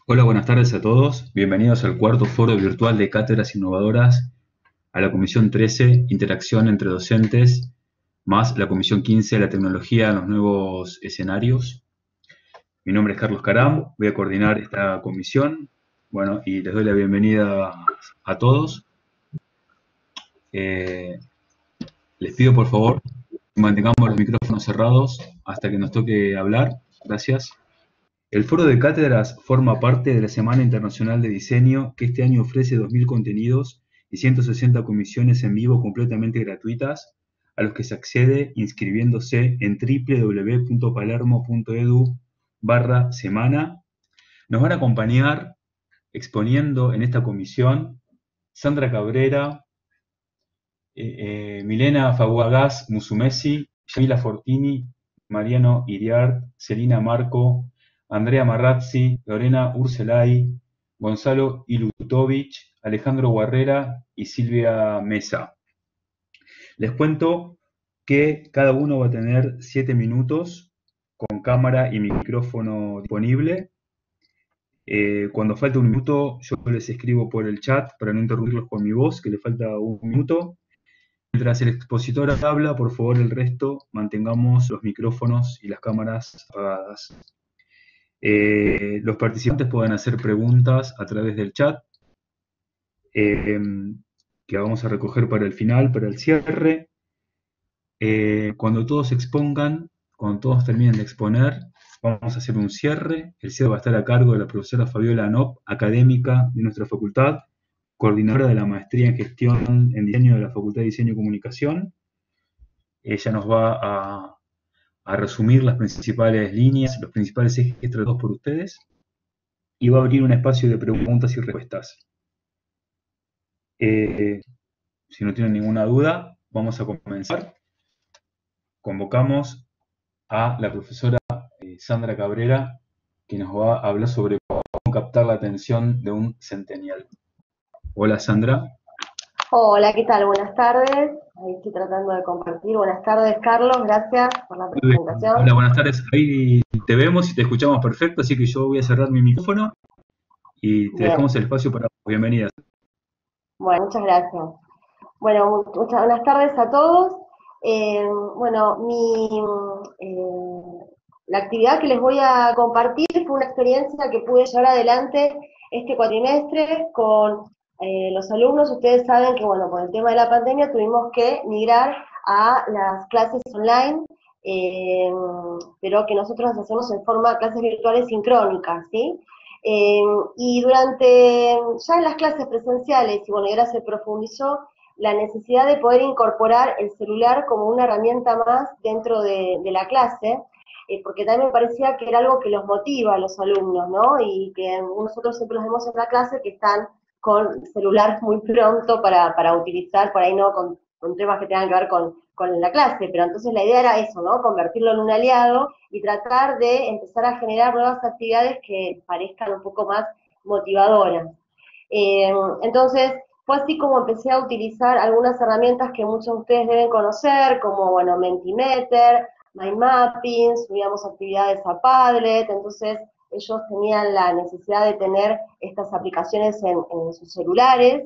Hola, buenas tardes a todos. Bienvenidos al cuarto foro virtual de Cátedras Innovadoras, a la Comisión 13, Interacción entre Docentes, más la Comisión 15, la Tecnología en los Nuevos Escenarios. Mi nombre es Carlos Caram, voy a coordinar esta comisión. Bueno, y les doy la bienvenida a todos. Eh, Les pido por favor que mantengamos los micrófonos cerrados hasta que nos toque hablar. Gracias. El Foro de Cátedras forma parte de la Semana Internacional de Diseño, que este año ofrece 2.000 contenidos y 160 comisiones en vivo completamente gratuitas, a los que se accede inscribiéndose en www.palermo.edu/semana. Nos van a acompañar exponiendo en esta comisión Sandra Cabrera, Milena Faguagas Musumeci, Sheila Fortini, Mariano Iriart, Celina Marco, Andrea Marrazzi, Lorena Urselay, Gonzalo Ilutovich, Alejandro Guarrera y Silvia Mesa. Les cuento que cada uno va a tener 7 minutos con cámara y micrófono disponible. Cuando falte un minuto, yo les escribo por el chat para no interrumpirlos con mi voz, que le falta un minuto. Mientras el expositor habla, por favor, el resto mantengamos los micrófonos y las cámaras apagadas. Los participantes pueden hacer preguntas a través del chat, eh, que vamos a recoger para el final, para el cierre. Cuando todos expongan, cuando todos terminen de exponer, vamos a hacer un cierre. El cierre va a estar a cargo de la profesora Fabiola Anop, académica de nuestra facultad, coordinadora de la maestría en gestión en diseño de la Facultad de Diseño y Comunicación. Ella nos va a resumir las principales líneas, los principales ejes tratados por ustedes, y va a abrir un espacio de preguntas y respuestas. Si no tienen ninguna duda, vamos a comenzar. Convocamos a la profesora Sandra Cabrera, que nos va a hablar sobre cómo captar la atención de un centennial. Hola, Sandra. Hola, ¿qué tal? Buenas tardes. Ahí estoy tratando de compartir. Buenas tardes, Carlos. Gracias por la presentación. Hola, buenas tardes. Ahí te vemos y te escuchamos perfecto, así que yo voy a cerrar mi micrófono y te Bien. dejamos el espacio para bienvenida. Bueno, muchas gracias. Bueno, buenas tardes a todos. Bueno, la actividad que les voy a compartir fue una experiencia que pude llevar adelante este cuatrimestre con los alumnos. Ustedes saben que, bueno, con el tema de la pandemia tuvimos que migrar a las clases online, eh, pero que nosotros las hacemos en forma clases virtuales sincrónicas, ¿sí? Eh, y ya en las clases presenciales, y bueno, y ahora se profundizó la necesidad de poder incorporar el celular como una herramienta más dentro de la clase, porque también me parecía que era algo que los motiva a los alumnos, ¿no? Y que nosotros siempre los vemos en la clase que están con celular muy pronto para utilizar, por ahí no con temas que tengan que ver con la clase, pero entonces la idea era eso, ¿no? Convertirlo en un aliado y tratar de empezar a generar nuevas actividades que parezcan un poco más motivadoras. Entonces, fue así como empecé a utilizar algunas herramientas que muchos de ustedes deben conocer, como, bueno, Mentimeter, Mind Mapping, subíamos actividades a Padlet, entonces ellos tenían la necesidad de tener estas aplicaciones en sus celulares,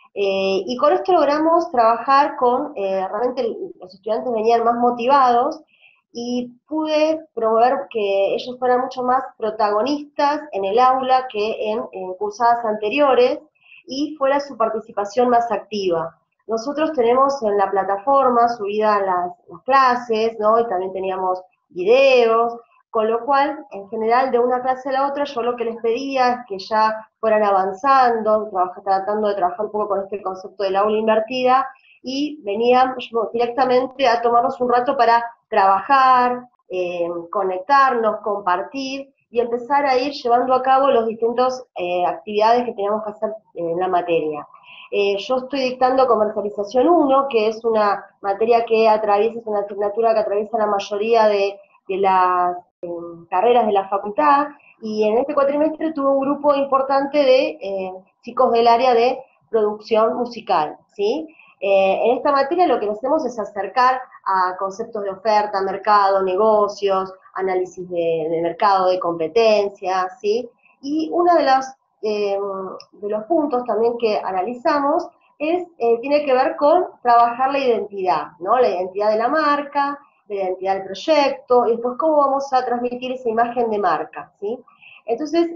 y con esto logramos trabajar realmente los estudiantes venían más motivados, y pude promover que ellos fueran mucho más protagonistas en el aula que en cursadas anteriores, y fuera su participación más activa. Nosotros tenemos en la plataforma subidas las clases, ¿no? Y también teníamos videos, con lo cual, en general, de una clase a la otra, yo lo que les pedía es que ya fueran avanzando, tratando de trabajar un poco con este concepto del aula invertida, y venían directamente a tomarnos un rato para trabajar, conectarnos, compartir, y empezar a ir llevando a cabo las distintas actividades que teníamos que hacer en la materia. Yo estoy dictando comercialización 1, que es una materia que atraviesa, es una asignatura que atraviesa la mayoría de las carreras de la facultad, y en este cuatrimestre tuve un grupo importante de chicos del área de producción musical, ¿sí? En esta materia lo que hacemos es acercar a conceptos de oferta, mercado, negocios, análisis de mercado, de competencia, ¿sí? Y uno de los puntos también que analizamos tiene que ver con trabajar la identidad, ¿no? La identidad de la marca, la identidad del proyecto, y después cómo vamos a transmitir esa imagen de marca, ¿sí? Entonces,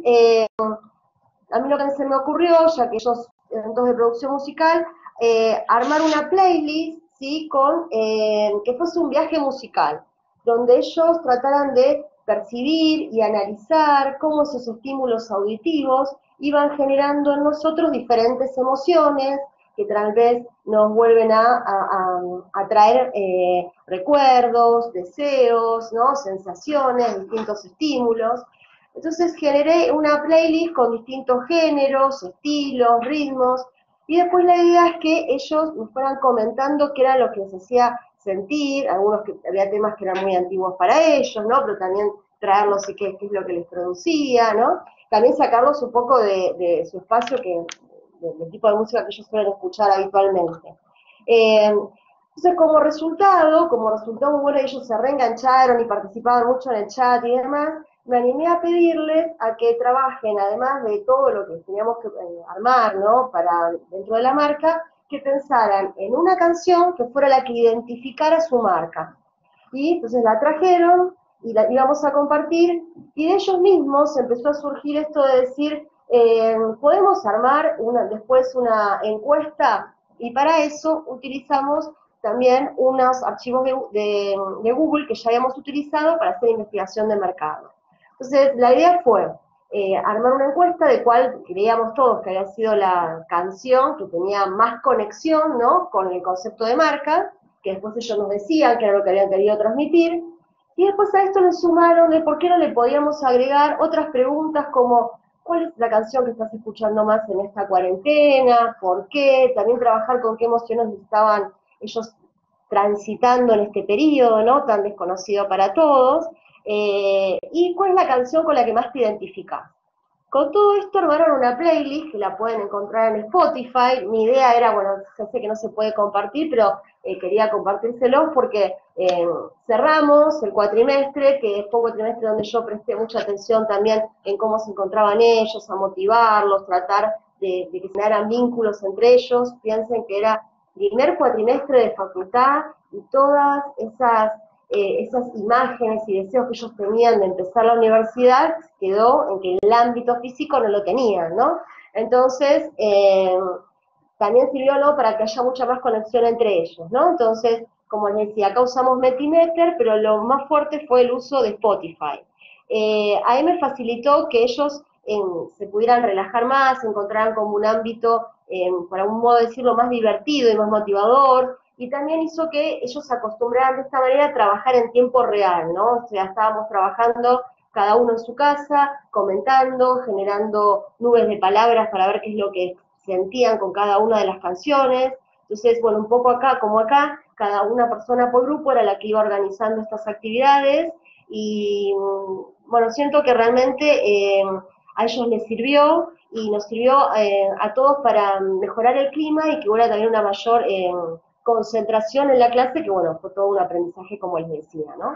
a mí lo que se me ocurrió, ya que ellos, eventos de producción musical, armar una playlist, ¿sí? Que fuese un viaje musical, donde ellos trataran de percibir y analizar cómo esos estímulos auditivos iban generando en nosotros diferentes emociones que tal vez nos vuelven a traer recuerdos, deseos, ¿no? Sensaciones, distintos estímulos. Entonces generé una playlist con distintos géneros, estilos, ritmos, y después la idea es que ellos me fueran comentando qué era lo que les hacía sentir, algunos que había temas que eran muy antiguos para ellos, ¿no? Pero también traerlos y qué es lo que les producía, ¿no? También sacarlos un poco de su espacio, del tipo de música que ellos suelen escuchar habitualmente. Entonces, como resultado muy bueno, ellos se reengancharon y participaban mucho en el chat y demás, me animé a pedirles a que trabajen, además de todo lo que teníamos que armar, ¿no? Para dentro de la marca, que pensaran en una canción que fuera la que identificara su marca. Y entonces la trajeron y la íbamos a compartir, y de ellos mismos empezó a surgir esto de decir, podemos armar después una encuesta, y para eso utilizamos también unos archivos de Google que ya habíamos utilizado para hacer investigación de mercado. Entonces, la idea fue armar una encuesta de cuál creíamos todos que había sido la canción que tenía más conexión, ¿no? Con el concepto de marca, que después ellos nos decían que era lo que habían querido transmitir, y después a esto le sumaron de por qué no le podíamos agregar otras preguntas como ¿cuál es la canción que estás escuchando más en esta cuarentena? ¿Por qué? También trabajar con qué emociones estaban ellos transitando en este periodo, ¿no? Tan desconocido para todos. ¿Y cuál es la canción con la que más te identificas? Con todo esto armaron una playlist que la pueden encontrar en Spotify. Mi idea era, bueno, ya sé que no se puede compartir, pero quería compartírselo porque cerramos el cuatrimestre, que fue un cuatrimestre donde yo presté mucha atención también en cómo se encontraban ellos, a motivarlos, tratar de que se generara vínculos entre ellos. Piensen que era primer cuatrimestre de facultad y todas esas imágenes y deseos que ellos tenían de empezar la universidad quedó en que el ámbito físico no lo tenían, ¿no? Entonces, también sirvió, ¿no?, para que haya mucha más conexión entre ellos, ¿no? Entonces, como les decía, acá usamos Metimeter, pero lo más fuerte fue el uso de Spotify. Ahí me facilitó que ellos se pudieran relajar más, encontraran como un ámbito, para un modo de decirlo, más divertido y más motivador, y también hizo que ellos se acostumbraran de esta manera a trabajar en tiempo real, ¿no? O sea, estábamos trabajando cada uno en su casa, comentando, generando nubes de palabras para ver qué es lo que sentían con cada una de las canciones. Entonces, bueno, un poco acá como acá, cada una persona por grupo era la que iba organizando estas actividades, y bueno, siento que realmente a ellos les sirvió y nos sirvió a todos para mejorar el clima y que hubiera también una mayor concentración en la clase, que bueno, fue todo un aprendizaje como les decía, ¿no?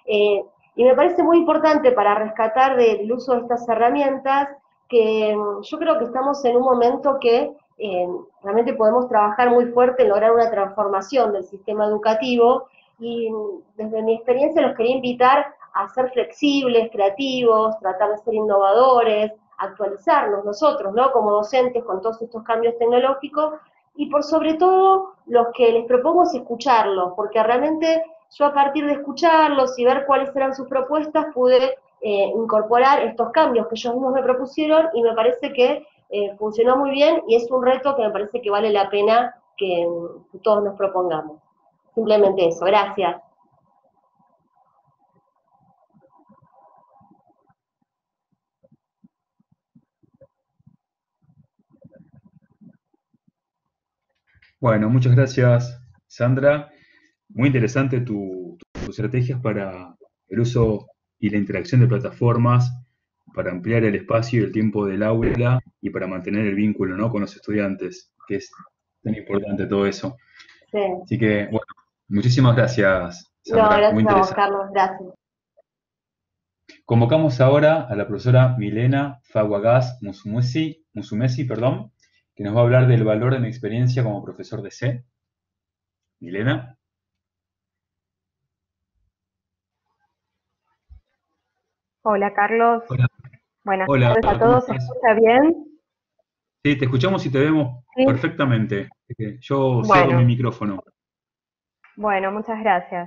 Y me parece muy importante para rescatar del uso de estas herramientas que yo creo que estamos en un momento que realmente podemos trabajar muy fuerte en lograr una transformación del sistema educativo, y desde mi experiencia los quería invitar a ser flexibles, creativos, tratar de ser innovadores, actualizarnos nosotros, ¿no?, como docentes con todos estos cambios tecnológicos, y por sobre todo los que les propongo es escucharlos, porque realmente yo a partir de escucharlos y ver cuáles eran sus propuestas pude incorporar estos cambios que ellos mismos me propusieron, y me parece que funcionó muy bien y es un reto que me parece que vale la pena que todos nos propongamos. Simplemente eso, gracias. Bueno, muchas gracias, Sandra. Muy interesante tus estrategias para el uso y la interacción de plataformas, para ampliar el espacio y el tiempo del aula y para mantener el vínculo, ¿no?, con los estudiantes, que es tan importante todo eso. Sí. Así que, bueno, muchísimas gracias, No, Sandra. Muy gracias a vos, interesante. Carlos, gracias. Convocamos ahora a la profesora Milena Faguagas Musumesi, perdón, que nos va a hablar del valor de mi experiencia como profesor de C. Milena. Hola Carlos, Hola. buenas Hola, tardes a ¿cómo todos, ¿se estás? escucha bien? Sí, te escuchamos y te vemos Sí, perfectamente. Yo cierro mi bueno, micrófono. bueno, muchas gracias.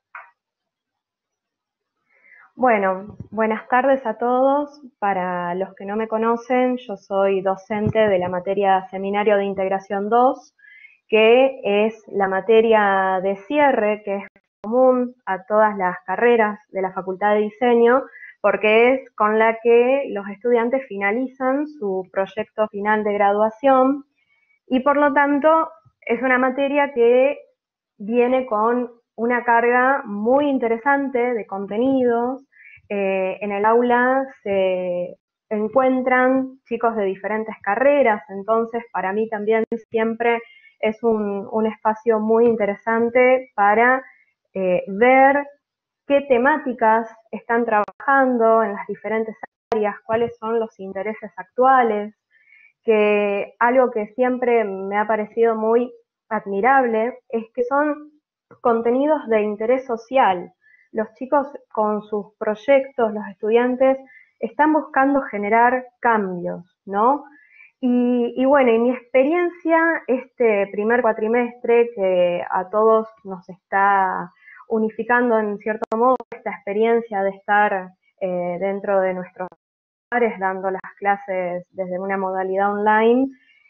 Bueno, buenas tardes a todos. Para los que no me conocen, yo soy docente de la materia Seminario de Integración 2, que es la materia de cierre que es común a todas las carreras de la Facultad de Diseño, porque es con la que los estudiantes finalizan su proyecto final de graduación y por lo tanto es una materia que viene con una carga muy interesante de contenidos. En el aula se encuentran chicos de diferentes carreras, entonces para mí también siempre es un espacio muy interesante para ver qué temáticas están trabajando en las diferentes áreas, cuáles son los intereses actuales, que algo que siempre me ha parecido muy admirable es que son contenidos de interés social. Los chicos con sus proyectos, los estudiantes, están buscando generar cambios, ¿no? Y bueno, en mi experiencia, este primer cuatrimestre que a todos nos está unificando en cierto modo esta experiencia de estar dentro de nuestros dando las clases desde una modalidad online,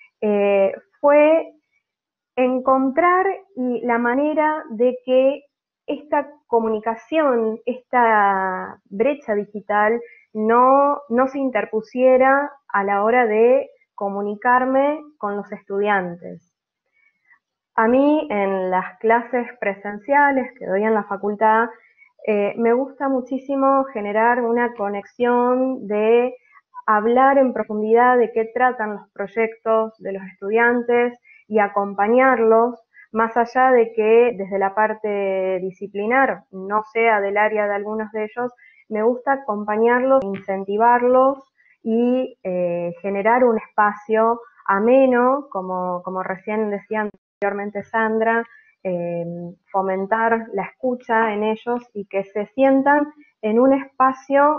fue encontrar la manera de que esta comunicación, esta brecha digital, no se interpusiera a la hora de comunicarme con los estudiantes. A mí en las clases presenciales que doy en la facultad, me gusta muchísimo generar una conexión de hablar en profundidad de qué tratan los proyectos de los estudiantes y acompañarlos, más allá de que desde la parte disciplinar no sea del área de algunos de ellos, me gusta acompañarlos, incentivarlos y generar un espacio ameno, como recién decían anteriormente Sandra, fomentar la escucha en ellos y que se sientan en un espacio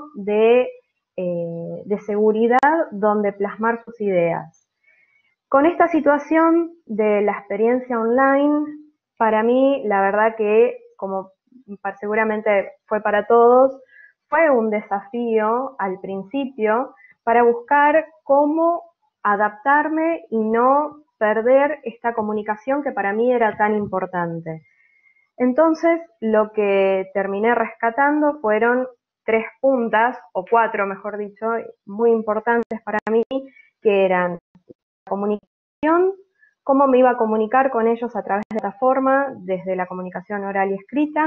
de seguridad donde plasmar sus ideas. Con esta situación de la experiencia online, para mí la verdad que, como seguramente fue para todos, fue un desafío al principio para buscar cómo adaptarme y no perder esta comunicación que para mí era tan importante. Entonces, lo que terminé rescatando fueron 3 puntas, o 4 mejor dicho, muy importantes para mí, que eran comunicación, cómo me iba a comunicar con ellos a través de esta forma, desde la comunicación oral y escrita,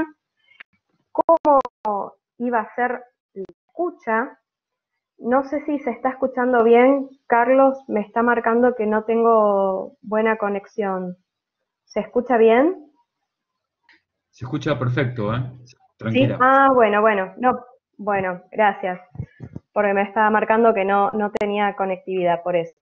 cómo iba a ser la escucha. No sé si se está escuchando bien, Carlos me está marcando que no tengo buena conexión. ¿Se escucha bien? Se escucha perfecto, ¿eh? ¿Sí? Tranquila. Ah, bueno, no, bueno, gracias, porque me estaba marcando que no tenía conectividad por eso.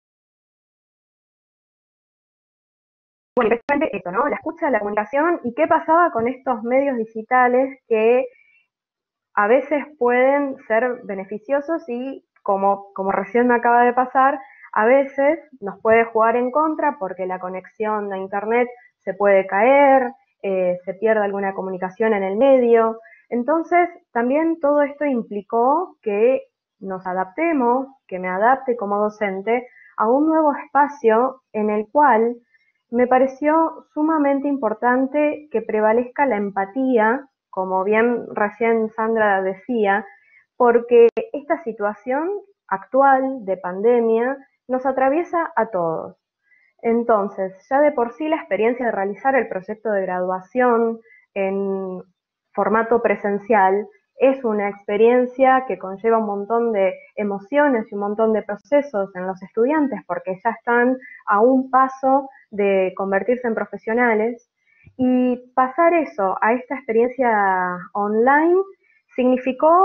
Bueno, precisamente eso, ¿no? La escucha, la comunicación y qué pasaba con estos medios digitales que a veces pueden ser beneficiosos y como recién me acaba de pasar, a veces nos puede jugar en contra porque la conexión a internet se puede caer, se pierde alguna comunicación en el medio. Entonces, también todo esto implicó que nos adaptemos, que me adapte como docente a un nuevo espacio en el cual me pareció sumamente importante que prevalezca la empatía, como bien recién Sandra decía, porque esta situación actual de pandemia nos atraviesa a todos. Entonces, ya de por sí la experiencia de realizar el proyecto de graduación en formato presencial es una experiencia que conlleva un montón de emociones y un montón de procesos en los estudiantes porque ya están a un paso de convertirse en profesionales y pasar eso a esta experiencia online significó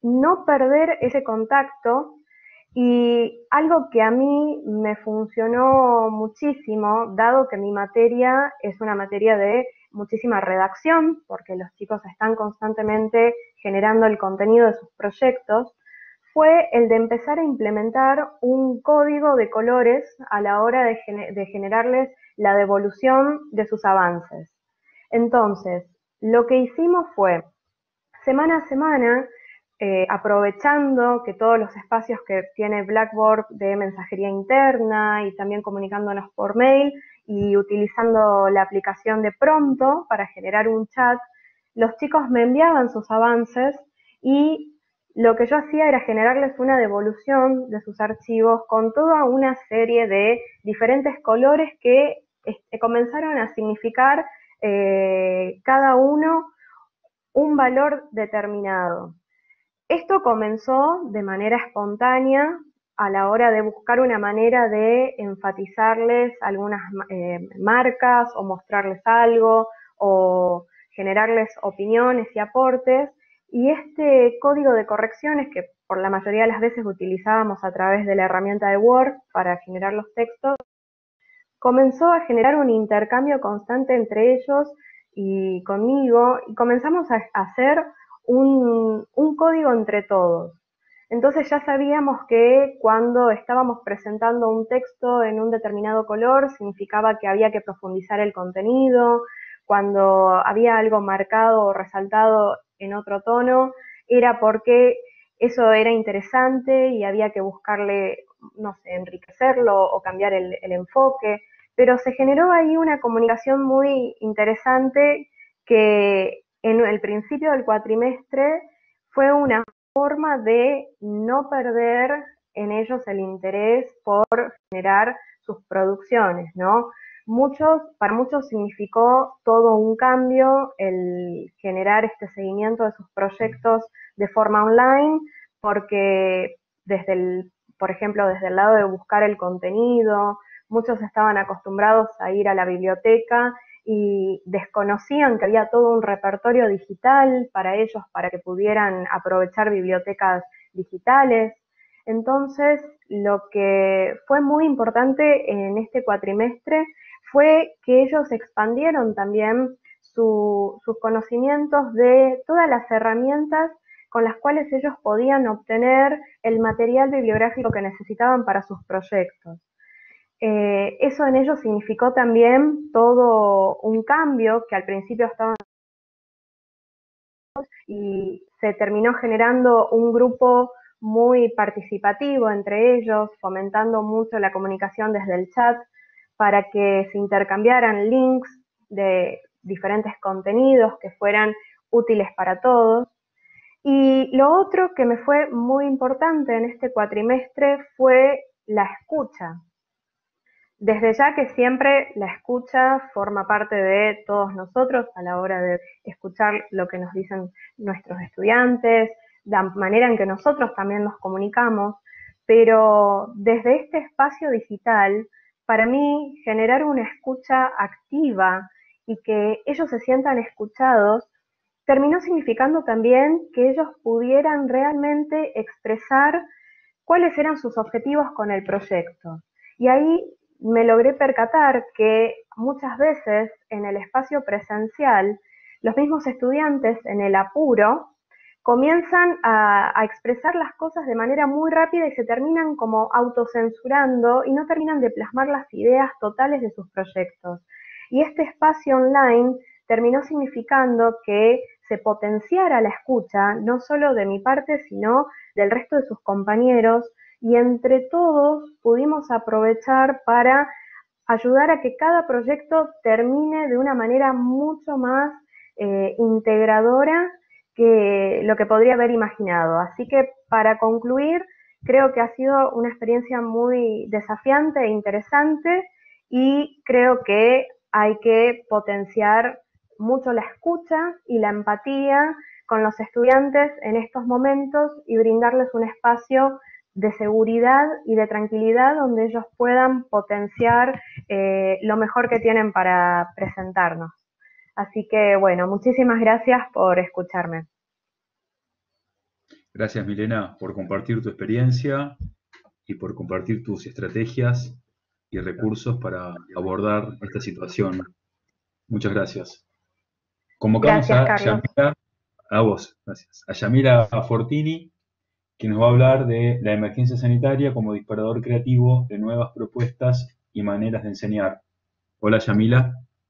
no perder ese contacto. Y algo que a mí me funcionó muchísimo, dado que mi materia es una materia de muchísima redacción, porque los chicos están constantemente generando el contenido de sus proyectos, fue el de empezar a implementar un código de colores a la hora de generarles la devolución de sus avances. Entonces, lo que hicimos fue, semana a semana, aprovechando que todos los espacios que tiene Blackboard de mensajería interna y también comunicándonos por mail y utilizando la aplicación de Pronto para generar un chat, los chicos me enviaban sus avances y lo que yo hacía era generarles una devolución de sus archivos con toda una serie de diferentes colores que comenzaron a significar cada uno un valor determinado. Esto comenzó de manera espontánea a la hora de buscar una manera de enfatizarles algunas marcas o mostrarles algo o generarles opiniones y aportes. Y este código de correcciones, que por la mayoría de las veces utilizábamos a través de la herramienta de Word para generar los textos, comenzó a generar un intercambio constante entre ellos y conmigo, y comenzamos a hacer un código entre todos. Entonces ya sabíamos que cuando estábamos presentando un texto en un determinado color, significaba que había que profundizar el contenido. Cuando había algo marcado o resaltado en otro tono, era porque eso era interesante y había que buscarle, no sé, enriquecerlo o cambiar el enfoque. Pero se generó ahí una comunicación muy interesante que en el principio del cuatrimestre fue una forma de no perder en ellos el interés por generar sus producciones, ¿no? Para muchos significó todo un cambio el generar este seguimiento de sus proyectos de forma online, porque por ejemplo, desde el lado de buscar el contenido, muchos estaban acostumbrados a ir a la biblioteca y desconocían que había todo un repertorio digital para ellos, para que pudieran aprovechar bibliotecas digitales. Entonces, lo que fue muy importante en este cuatrimestre fue que ellos expandieron también sus conocimientos de todas las herramientas con las cuales ellos podían obtener el material bibliográfico que necesitaban para sus proyectos. Eso en ellos significó también todo un cambio que al principio estaban y se terminó generando un grupo muy participativo entre ellos, fomentando mucho la comunicación desde el chat para que se intercambiaran links de diferentes contenidos que fueran útiles para todos. Y lo otro que me fue muy importante en este cuatrimestre fue la escucha. Desde ya que siempre la escucha forma parte de todos nosotros a la hora de escuchar lo que nos dicen nuestros estudiantes, la manera en que nosotros también nos comunicamos, pero desde este espacio digital, para mí, generar una escucha activa y que ellos se sientan escuchados, terminó significando también que ellos pudieran realmente expresar cuáles eran sus objetivos con el proyecto. Y ahí me logré percatar que muchas veces en el espacio presencial, los mismos estudiantes en el apuro comienzan a expresar las cosas de manera muy rápida y se terminan como autocensurando y no terminan de plasmar las ideas totales de sus proyectos. Y este espacio online terminó significando que se potenciara la escucha, no solo de mi parte, sino del resto de sus compañeros, y entre todos pudimos aprovechar para ayudar a que cada proyecto termine de una manera mucho más integradora que lo que podría haber imaginado. Así que para concluir, creo que ha sido una experiencia muy desafiante e interesante y creo que hay que potenciar mucho la escucha y la empatía con los estudiantes en estos momentos y brindarles un espacio de seguridad y de tranquilidad donde ellos puedan potenciar lo mejor que tienen para presentarnos. Así que bueno, muchísimas gracias por escucharme. Gracias, Milena, por compartir tu experiencia y por compartir tus estrategias y recursos para abordar esta situación. Muchas gracias. Convocamos Gracias, a Carlos. Yamila, a vos, gracias, a Yamila Fortini, que nos va a hablar de la emergencia sanitaria como disparador creativo de nuevas propuestas y maneras de enseñar. Hola, Yamila.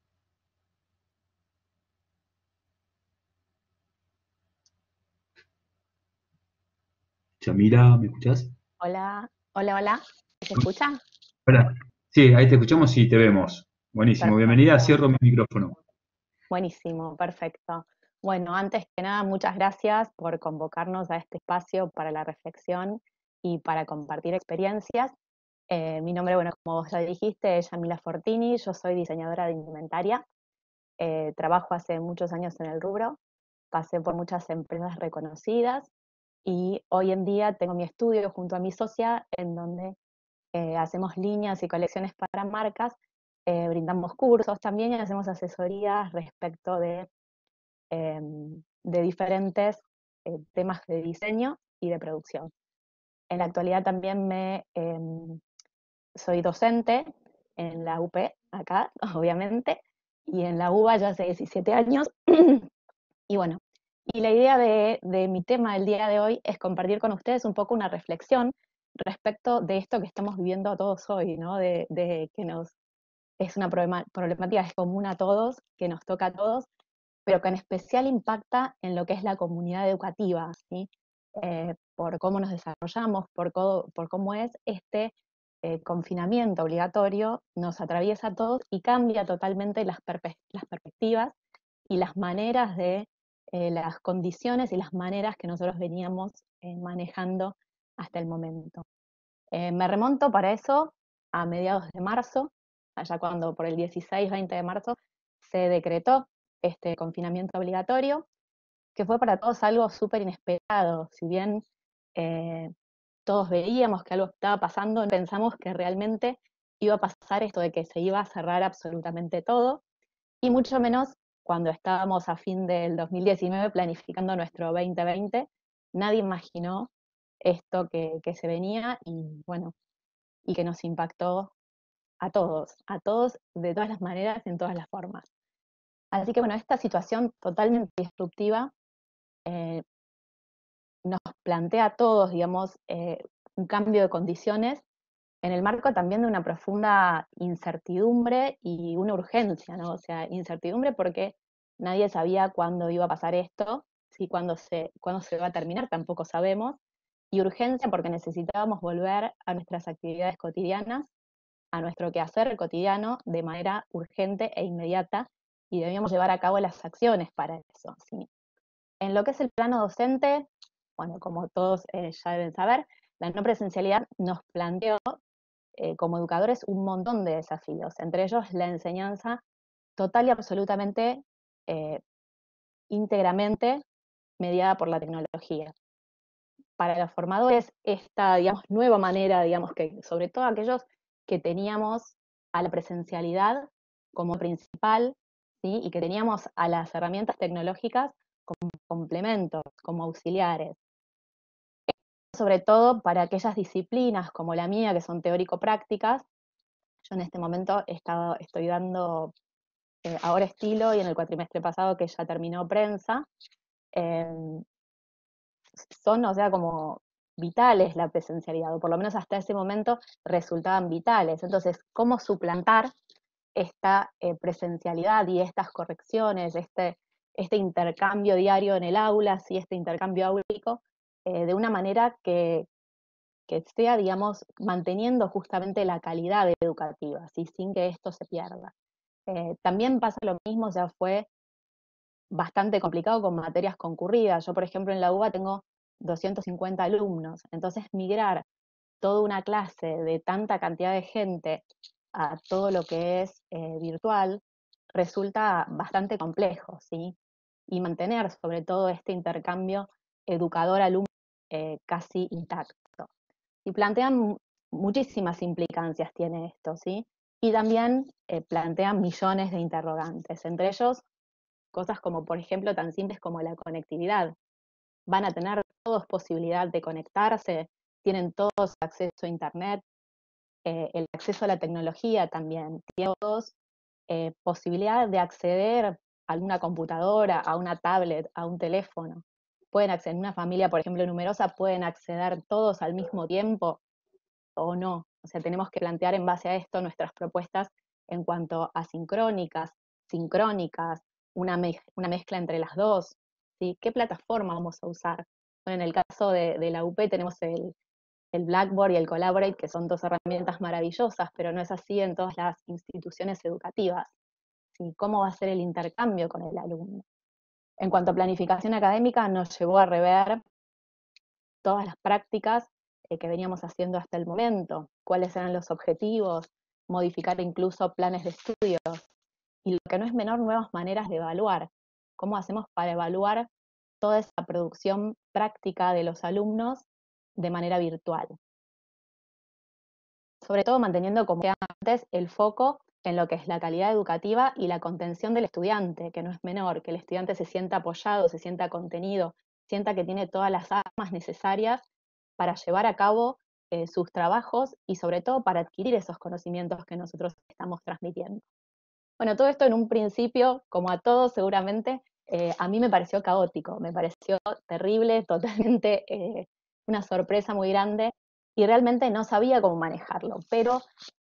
Yamila, ¿me escuchás? Hola, hola, hola. ¿Se escucha? Hola. Sí, ahí te escuchamos y te vemos. Buenísimo, bienvenida. Perfecto, Cierro mi micrófono. buenísimo, perfecto. Bueno, antes que nada, muchas gracias por convocarnos a este espacio para la reflexión y para compartir experiencias. Mi nombre, bueno, como vos ya dijiste, es Yamila Fortini, yo soy diseñadora de indumentaria, trabajo hace muchos años en el rubro, pasé por muchas empresas reconocidas y hoy en día tengo mi estudio junto a mi socia en donde hacemos líneas y colecciones para marcas, brindamos cursos también y hacemos asesorías respecto de diferentes temas de diseño y de producción. En la actualidad también soy docente en la UP, acá, obviamente, y en la UBA ya hace 17 años. Y bueno, y la idea de mi tema del día de hoy es compartir con ustedes un poco una reflexión respecto de esto que estamos viviendo todos hoy, ¿no? De que es una problemática que es común a todos, que nos toca a todos, pero que en especial impacta en lo que es la comunidad educativa, ¿sí? Por cómo nos desarrollamos, por cómo es este confinamiento obligatorio, nos atraviesa a todos y cambia totalmente las perspectivas y las maneras las condiciones y las maneras que nosotros veníamos manejando hasta el momento. Me remonto para eso a mediados de marzo, allá cuando por el 16-20 de marzo se decretó este confinamiento obligatorio, que fue para todos algo súper inesperado. Si bien eh, todos veíamos que algo estaba pasando, pensamos que realmente iba a pasar esto de que se iba a cerrar absolutamente todo, y mucho menos cuando estábamos a fin del 2019 planificando nuestro 2020, nadie imaginó esto que se venía y bueno, y que nos impactó a todos de todas las maneras, en todas las formas. Así que bueno, esta situación totalmente disruptiva eh, nos plantea a todos, digamos, un cambio de condiciones en el marco también de una profunda incertidumbre y una urgencia, ¿no? O sea, incertidumbre porque nadie sabía cuándo iba a pasar esto, si cuándo se va a terminar, tampoco sabemos, y urgencia porque necesitábamos volver a nuestras actividades cotidianas, a nuestro quehacer cotidiano de manera urgente e inmediata, y debíamos llevar a cabo las acciones para eso, ¿sí? En lo que es el plano docente, bueno, como todos ya deben saber, la no presencialidad nos planteó como educadores un montón de desafíos, entre ellos la enseñanza total y absolutamente eh, íntegramente mediada por la tecnología. Para los formadores, esta, digamos, nueva manera, digamos, que sobre todo aquellos que teníamos a la presencialidad como principal, ¿sí? Y que teníamos a las herramientas tecnológicas como complementos, como auxiliares. Sobre todo para aquellas disciplinas como la mía, que son teórico-prácticas. Yo en este momento estoy dando ahora estilo y en el cuatrimestre pasado que ya terminó prensa. Eh, Son, o sea, como vitales la presencialidad, o por lo menos hasta ese momento resultaban vitales. Entonces, ¿cómo suplantar esta presencialidad y estas correcciones, este intercambio diario en el aula, ¿sí? Este intercambio áulico, de una manera que sea, digamos, manteniendo justamente la calidad educativa, ¿sí? Sin que esto se pierda. También pasa lo mismo, o sea, fue bastante complicado con materias concurridas. Yo, por ejemplo, en la UBA tengo 250 alumnos, entonces migrar toda una clase de tanta cantidad de gente a todo lo que es virtual resulta bastante complejo, ¿sí? Y mantener sobre todo este intercambio educador-alumno casi intacto. Y plantean muchísimas implicancias tiene esto, ¿sí? Y también plantean millones de interrogantes, entre ellos cosas como, por ejemplo, tan simples como la conectividad. van a tener todos posibilidad de conectarse, tienen todos acceso a Internet, el acceso a la tecnología también, tienen todos posibilidad de acceder a alguna computadora, a una tablet, a un teléfono. Pueden acceder, en una familia, por ejemplo, numerosa, pueden acceder todos al mismo tiempo o no. O sea, tenemos que plantear en base a esto nuestras propuestas en cuanto a sincrónicas, sincrónicas, una mezcla entre las dos, ¿sí? ¿Qué plataforma vamos a usar? Bueno, en el caso de la UP tenemos el Blackboard y el Collaborate, que son dos herramientas maravillosas, pero no es así en todas las instituciones educativas, ¿sí? ¿Cómo va a ser el intercambio con el alumno? En cuanto a planificación académica, nos llevó a rever todas las prácticas que veníamos haciendo hasta el momento, cuáles eran los objetivos, modificar incluso planes de estudios, y lo que no es menor, nuevas maneras de evaluar. ¿Cómo hacemos para evaluar toda esa producción práctica de los alumnos de manera virtual? Sobre todo manteniendo, como decía antes, el foco en lo que es la calidad educativa y la contención del estudiante, que no es menor, que el estudiante se sienta apoyado, se sienta contenido, sienta que tiene todas las armas necesarias para llevar a cabo sus trabajos y sobre todo para adquirir esos conocimientos que nosotros estamos transmitiendo. Bueno, todo esto en un principio, como a todos seguramente, a mí me pareció caótico, me pareció terrible, totalmente una sorpresa muy grande y realmente no sabía cómo manejarlo, pero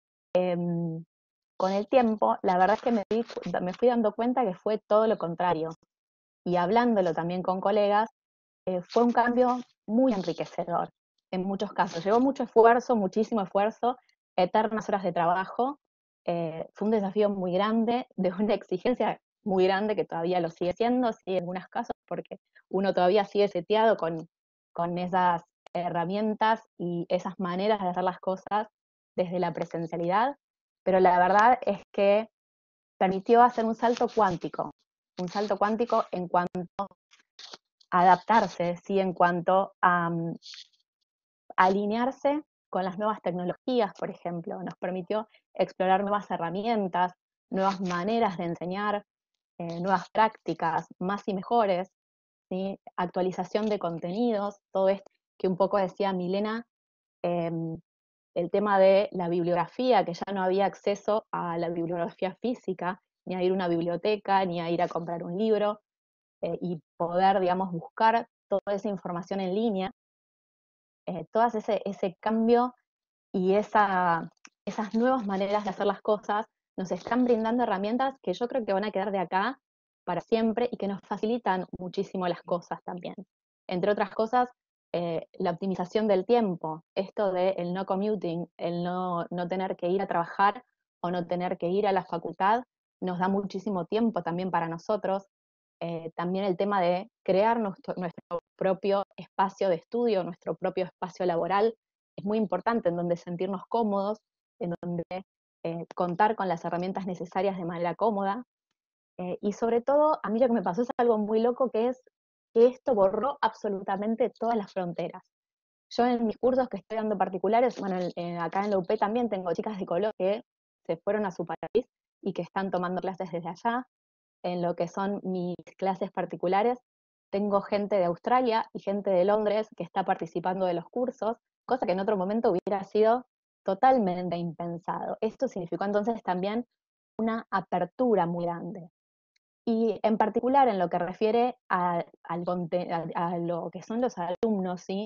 con el tiempo, la verdad es que me fui dando cuenta que fue todo lo contrario. Y hablándolo también con colegas, fue un cambio muy enriquecedor en muchos casos. Llevó mucho esfuerzo, muchísimo esfuerzo, eternas horas de trabajo. Fue un desafío muy grande, de una exigencia muy grande que todavía lo sigue siendo, sí, en algunos casos, porque uno todavía sigue seteado con esas herramientas y esas maneras de hacer las cosas desde la presencialidad, pero la verdad es que permitió hacer un salto cuántico en cuanto a adaptarse, ¿sí? En cuanto a alinearse con las nuevas tecnologías, por ejemplo, nos permitió explorar nuevas herramientas, nuevas maneras de enseñar, nuevas prácticas, más y mejores, ¿sí? Actualización de contenidos, todo esto que un poco decía Milena, el tema de la bibliografía, que ya no había acceso a la bibliografía física, ni a ir a una biblioteca, ni a ir a comprar un libro, y poder, digamos, buscar toda esa información en línea, todo ese cambio y esas nuevas maneras de hacer las cosas nos están brindando herramientas que yo creo que van a quedar de acá para siempre y que nos facilitan muchísimo las cosas también. Entre otras cosas, la optimización del tiempo, esto de el no commuting, el no tener que ir a trabajar o no tener que ir a la facultad, nos da muchísimo tiempo también para nosotros. También el tema de crear nuestro propio espacio de estudio, nuestro propio espacio laboral, es muy importante, en donde sentirnos cómodos, en donde contar con las herramientas necesarias de manera cómoda. Y sobre todo, a mí lo que me pasó es algo muy loco, que es que esto borró absolutamente todas las fronteras. Yo en mis cursos que estoy dando particulares, bueno, acá en la UP también tengo chicas de color que se fueron a su país y que están tomando clases desde allá. En lo que son mis clases particulares, tengo gente de Australia y gente de Londres que está participando de los cursos, cosa que en otro momento hubiera sido totalmente impensado. Esto significó entonces también una apertura muy grande. Y en particular en lo que refiere a lo que son los alumnos, ¿sí?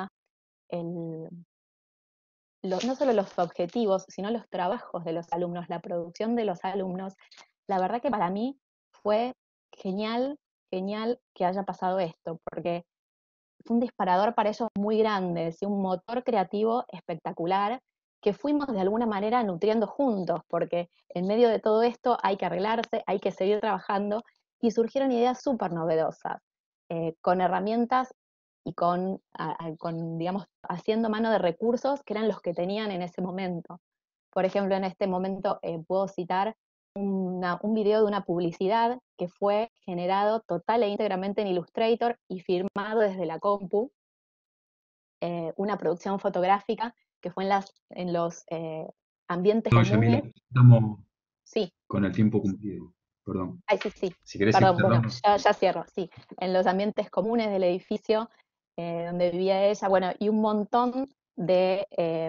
No solo los objetivos, sino los trabajos de los alumnos, la producción de los alumnos. La verdad que para mí fue genial, genial que haya pasado esto, porque fue un disparador para ellos muy grande, ¿sí? Un motor creativo espectacular que fuimos de alguna manera nutriendo juntos, porque en medio de todo esto hay que arreglarse, hay que seguir trabajando, y surgieron ideas súper novedosas, con herramientas y digamos, haciendo mano de recursos que eran los que tenían en ese momento. Por ejemplo, en este momento puedo citar un video de una publicidad que fue generado total e íntegramente en Illustrator y firmado desde la compu, una producción fotográfica que fue en los ambientes No, comunes. Yamila, estamos Sí, con el tiempo cumplido. Perdón. Ay, sí, sí. Si querés ir Perdón, bueno, cerrando. ya cierro, sí. En los ambientes comunes del edificio donde vivía ella, bueno, y un montón de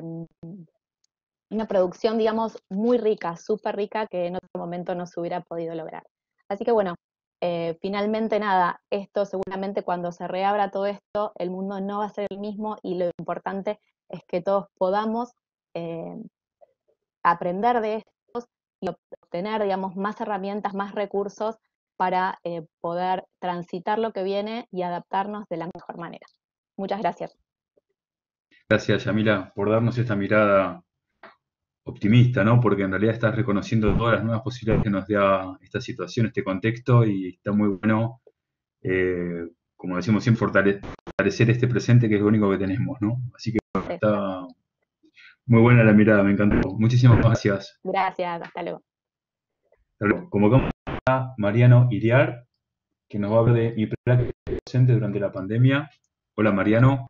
una producción, digamos, muy rica, súper rica, que en otro momento no se hubiera podido lograr. Así que bueno, finalmente nada, esto seguramente cuando se reabra todo esto, el mundo no va a ser el mismo y lo importante es que todos podamos eh, aprender de estos y obtener, digamos, más herramientas, más recursos para poder transitar lo que viene y adaptarnos de la mejor manera. Muchas gracias. Gracias, Yamila, por darnos esta mirada optimista, ¿no? Porque en realidad estás reconociendo todas las nuevas posibilidades que nos da esta situación, este contexto, y está muy bueno, como decimos siempre, fortalecer este presente que es lo único que tenemos, ¿no? Así que bueno, Exacto. está muy buena la mirada, me encantó. Muchísimas gracias. Gracias, hasta luego. Hasta luego. Convocamos a Mariano Iriar, que nos va a hablar de mi práctica docente durante la pandemia. Hola, Mariano.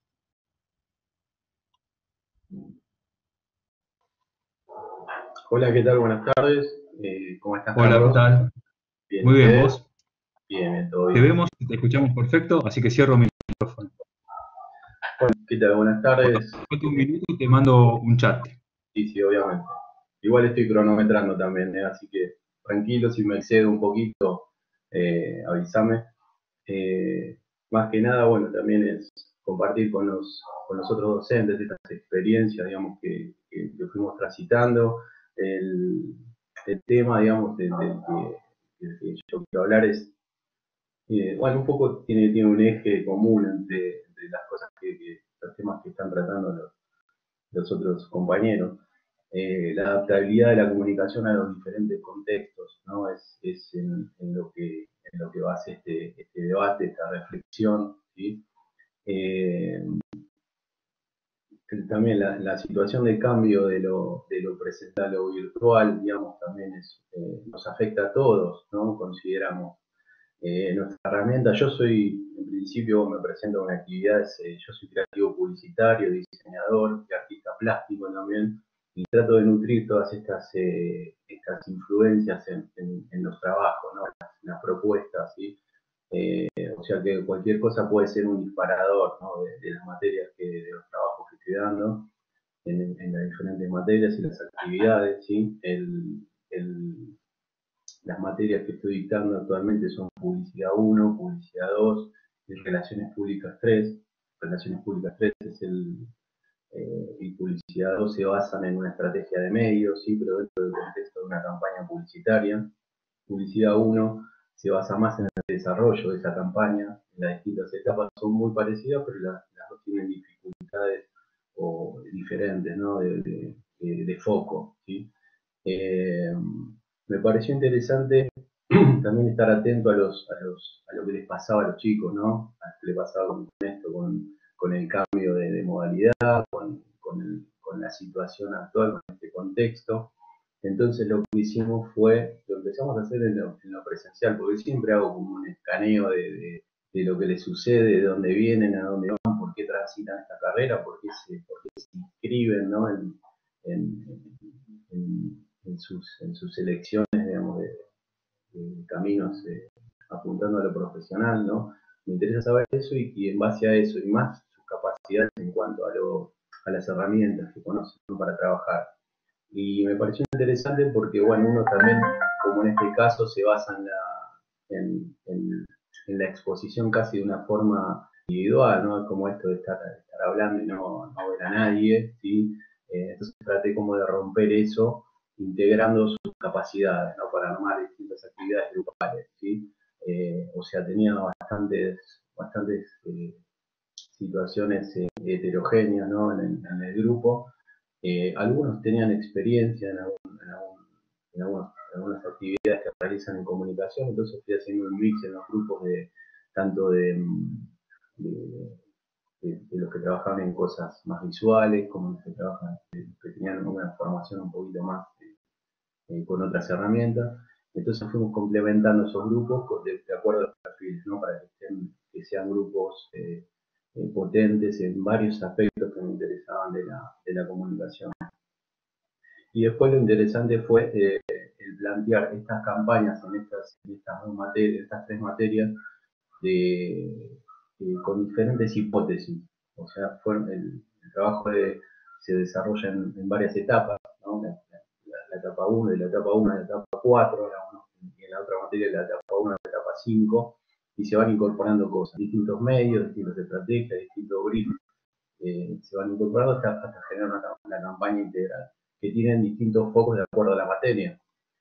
Hola, ¿qué tal? Buenas tardes. ¿Cómo estás, Hola, ¿qué Carlos? tal? Bien, Muy bien, ¿ustedes? ¿vos? Bien, bien, todo Te bien. vemos, te escuchamos perfecto, así que cierro mi micrófono. Bueno, ¿qué tal? Buenas tardes. Falta un minuto y te mando un chat. Sí, sí, obviamente. Igual estoy cronometrando también, así que tranquilo, si me excedo un poquito, avísame. Más que nada, bueno, también es compartir con los otros docentes estas experiencias, digamos, que fuimos transitando. El, el tema, digamos, del que yo quiero hablar es bueno, un poco tiene un eje común entre las cosas los temas que están tratando los otros compañeros. La adaptabilidad de la comunicación a los diferentes contextos, ¿no? Es en lo que basa este debate, esta reflexión, ¿sí? Eh, También la situación de cambio de lo presencial a lo virtual, digamos, también nos afecta a todos, ¿no? Consideramos nuestra herramienta. Yo soy, en principio, me presento con actividades, yo soy creativo publicitario, diseñador y artista plástico también, y trato de nutrir todas estas influencias en los trabajos, ¿no? Las propuestas, ¿sí? O sea que cualquier cosa puede ser un disparador, ¿no? De las materias, de los trabajos que estoy dando en las diferentes materias y las actividades, ¿sí? Las materias que estoy dictando actualmente son Publicidad 1, Publicidad 2 y Relaciones Públicas 3. Relaciones Públicas 3 y Publicidad 2 se basan en una estrategia de medios, ¿sí? Pero dentro del contexto de una campaña publicitaria. Publicidad 1 se basa más en el desarrollo de esa campaña. Las distintas etapas son muy parecidas, pero las dos tienen dificultades o diferentes, ¿no? De foco, ¿sí? Eh, Me pareció interesante también estar atento a lo que les pasaba a los chicos, ¿no? A lo que les pasaba con esto, con el cambio de modalidad, con la situación actual, con este contexto. Entonces lo que hicimos fue, lo empezamos a hacer en lo presencial, porque siempre hago como un escaneo de lo que les sucede, de dónde vienen, a dónde van, por qué transitan esta carrera, por qué se inscriben, ¿no? En sus elecciones, digamos, de caminos apuntando a lo profesional, ¿no? Me interesa saber eso y en base a eso y más sus capacidades en cuanto a las herramientas que conocen, ¿no? Para trabajar. Y me pareció interesante porque, bueno, uno también, como en este caso, se basa en, en, en la exposición casi de una forma individual, ¿no? Como esto de estar hablando y no ver a nadie, ¿sí? Entonces traté como de romper eso integrando sus capacidades, ¿no? Para armar distintas actividades grupales, ¿sí? O sea, tenía bastantes situaciones heterogéneas, ¿no? En el grupo. Algunos tenían experiencia en algunas actividades que realizan en comunicación, entonces fui haciendo un mix en los grupos tanto de, de los que trabajaban en cosas más visuales, como los que trabajan, que tenían una formación un poquito más con otras herramientas. Entonces fuimos complementando esos grupos de acuerdo a los perfiles, ¿no? Para que sean grupos potentes en varios aspectos que me interesaban de la comunicación. Y después lo interesante fue el plantear estas campañas en estas tres materias con diferentes hipótesis. O sea, el trabajo se desarrolla en varias etapas, ¿no? La etapa 1, de la etapa 1 a la etapa 4, y en la otra materia de la etapa 1 a la etapa 5, y se van incorporando cosas, distintos medios, distintas estrategias, distintos briefs, se van incorporando hasta generar una campaña integral, que tienen distintos focos de acuerdo a la materia.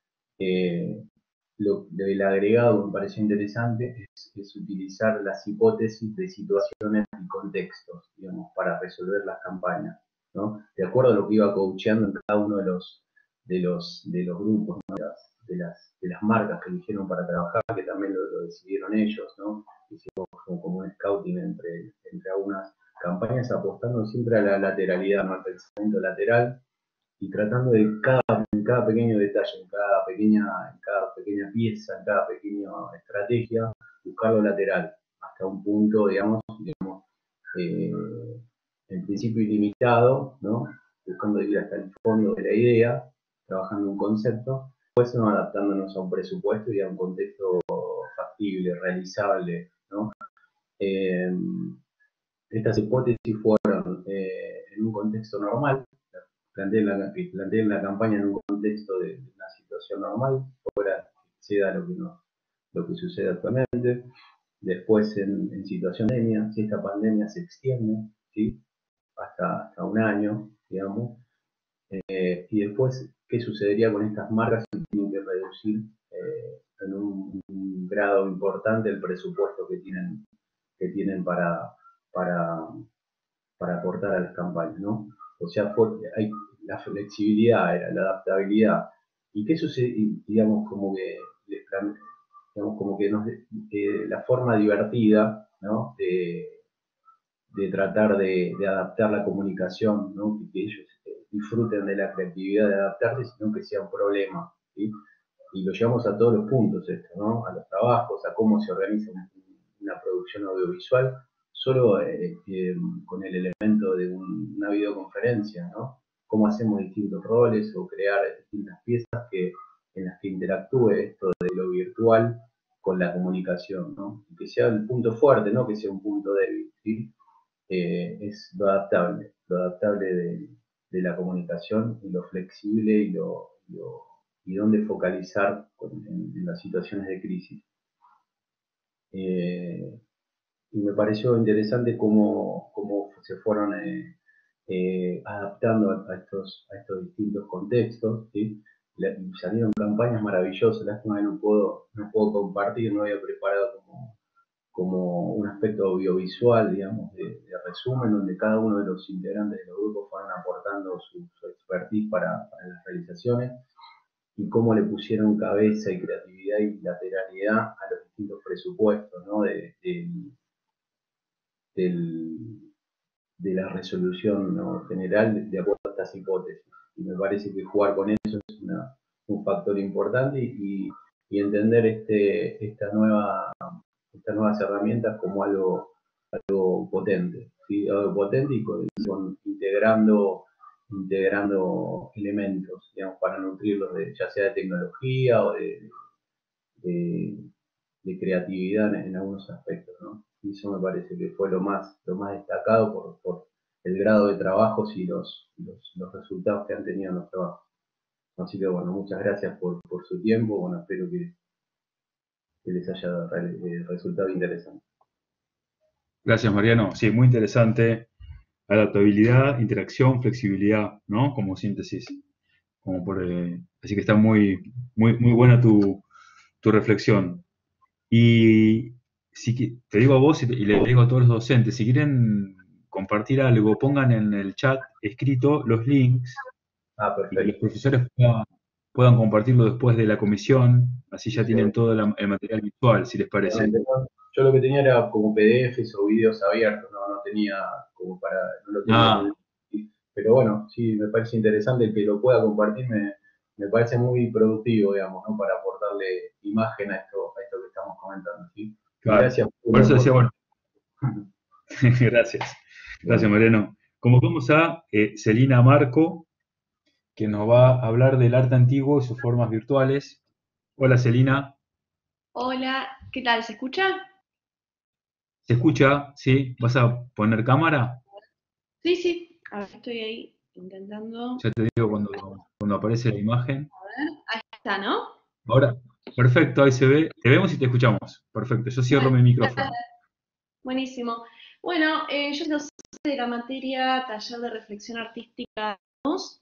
El agregado que me pareció interesante es utilizar las hipótesis de situaciones y contextos, digamos, para resolver las campañas, ¿no? De acuerdo a lo que iba coacheando en cada uno de los grupos, ¿no? de las marcas que eligieron para trabajar, que también lo decidieron ellos, ¿no? Hicimos como un scouting entre algunas campañas, apostando siempre a la lateralidad, ¿no? Al pensamiento lateral, y tratando de en cada pequeño detalle, en cada pequeña pieza, en cada pequeña estrategia, buscar lo lateral, hasta un punto, digamos en principio ilimitado, ¿no? Buscando ir hasta el fondo de la idea, trabajando un concepto, después no adaptándonos a un presupuesto y a un contexto factible, realizable, ¿no? Estas hipótesis fueron en un contexto normal. Planteé la campaña en un contexto de una situación normal, fuera que sea lo que sucede actualmente. Después en situación de pandemia, si esta pandemia se extiende, ¿sí? hasta un año, digamos, y después qué sucedería con estas marcas si tienen que reducir en un grado importante el presupuesto que tienen para aportar a las campañas, ¿no? O sea, hay la flexibilidad, la adaptabilidad. ¿Y qué sucede? Digamos, como que la forma divertida, ¿no? de tratar de adaptar la comunicación, ¿no? Que ellos disfruten de la creatividad de adaptarse, sino que sea un problema, ¿sí? Y lo llevamos a todos los puntos esto, ¿no? A los trabajos, a cómo se organiza una producción audiovisual, solo con el elemento de una videoconferencia, ¿no? Cómo hacemos distintos roles o crear distintas piezas en las que interactúe esto de lo virtual con la comunicación, ¿no? Y que sea el punto fuerte, no que sea un punto débil, ¿sí? Es lo adaptable de la comunicación y lo flexible y dónde focalizar en las situaciones de crisis. Y me pareció interesante cómo se fueron adaptando a estos distintos contextos, ¿sí? Salieron campañas maravillosas, lástima que no puedo compartir, no había preparado como un aspecto audiovisual, digamos, de resumen, donde cada uno de los integrantes de los grupos fueron aportando su expertise para las realizaciones, y cómo le pusieron cabeza y creatividad y lateralidad a los distintos presupuestos, ¿no? de la resolución, ¿no? general de acuerdo a estas hipótesis. Y me parece que jugar con eso es un factor importante y entender estas nuevas herramientas como algo potente, ¿sí? Algo potente y integrando elementos, digamos, para nutrirlos ya sea de tecnología o de creatividad en algunos aspectos, ¿no? Y eso me parece que fue lo más destacado por el grado de trabajos y los resultados que han tenido en los trabajos. Así que bueno, muchas gracias por su tiempo, bueno, espero que les haya resultado interesante. Gracias, Mariano. Sí, muy interesante. Adaptabilidad, interacción, flexibilidad, ¿no? Como síntesis. Así que está muy, muy, muy buena tu reflexión. Y te digo a vos y le digo a todos los docentes, si quieren compartir algo, pongan en el chat escrito los links y que los profesores puedan compartirlo después de la comisión, así ya tienen todo el material visual, si les parece. Yo lo que tenía era como PDFs o videos abiertos, no tenía como para... No lo tenía pero bueno, sí, me parece interesante el que lo pueda compartir, me parece muy productivo, digamos, ¿no? Para aportarle imagen a esto que estamos comentando, ¿sí? Claro. Gracias. Por eso decía, bueno. Gracias, Mariano. Convocamos a Celina Marco, que nos va a hablar del arte antiguo y sus formas virtuales. Hola Celina, Hola, ¿qué tal? ¿Se escucha? ¿se escucha? ¿Sí? ¿Vas a poner cámara? Sí, sí. A ver, estoy ahí intentando. Ya te digo cuando aparece la imagen. A ver, ahí está, ¿no? Ahora, perfecto, ahí se ve. Te vemos y te escuchamos. Perfecto, yo cierro Bueno, mi micrófono. buenísimo. Bueno, yo soy docente de la materia Taller de Reflexión Artística 2.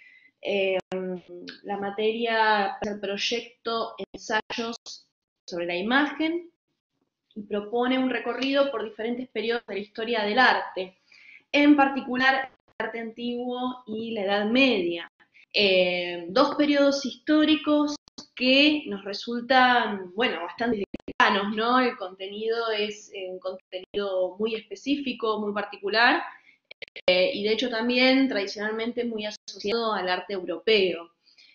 La materia es el proyecto Ensayos sobre la imagen y propone un recorrido por diferentes periodos de la historia del arte, en particular el arte antiguo y la Edad Media. Dos periodos históricos que nos resultan, bueno, bastante lejanos, ¿no? El contenido es un contenido muy específico, muy particular, y de hecho también tradicionalmente muy asociado al arte europeo,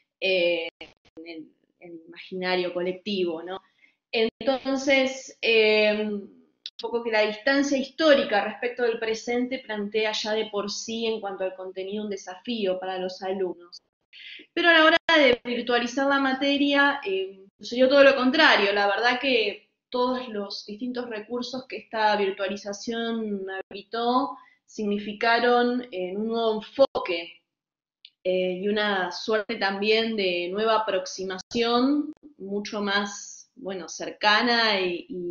en el imaginario colectivo, ¿no? Entonces, un poco que la distancia histórica respecto del presente plantea ya de por sí en cuanto al contenido un desafío para los alumnos. Pero a la hora de virtualizar la materia, sucedió todo lo contrario. La verdad que todos los distintos recursos que esta virtualización habilitó significaron un nuevo enfoque y una suerte también de nueva aproximación mucho más, bueno, cercana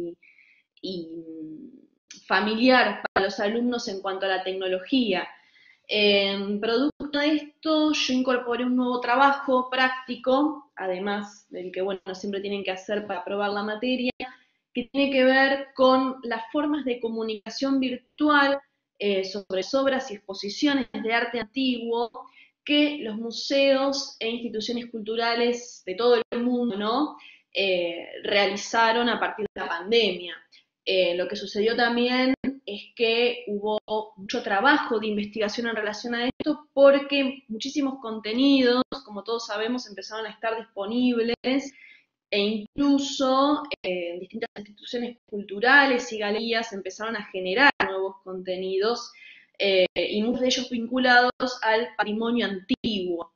y familiar para los alumnos en cuanto a la tecnología. Producto de esto, yo incorporé un nuevo trabajo práctico, además del que, bueno, siempre tienen que hacer para aprobar la materia, que tiene que ver con las formas de comunicación virtual sobre obras y exposiciones de arte antiguo que los museos e instituciones culturales de todo el mundo, ¿no? Realizaron a partir de la pandemia. Lo que sucedió también es que hubo mucho trabajo de investigación en relación a esto porque muchísimos contenidos, como todos sabemos, empezaron a estar disponibles e incluso distintas instituciones culturales y galerías empezaron a generar nuevos contenidos y muchos de ellos vinculados al patrimonio antiguo.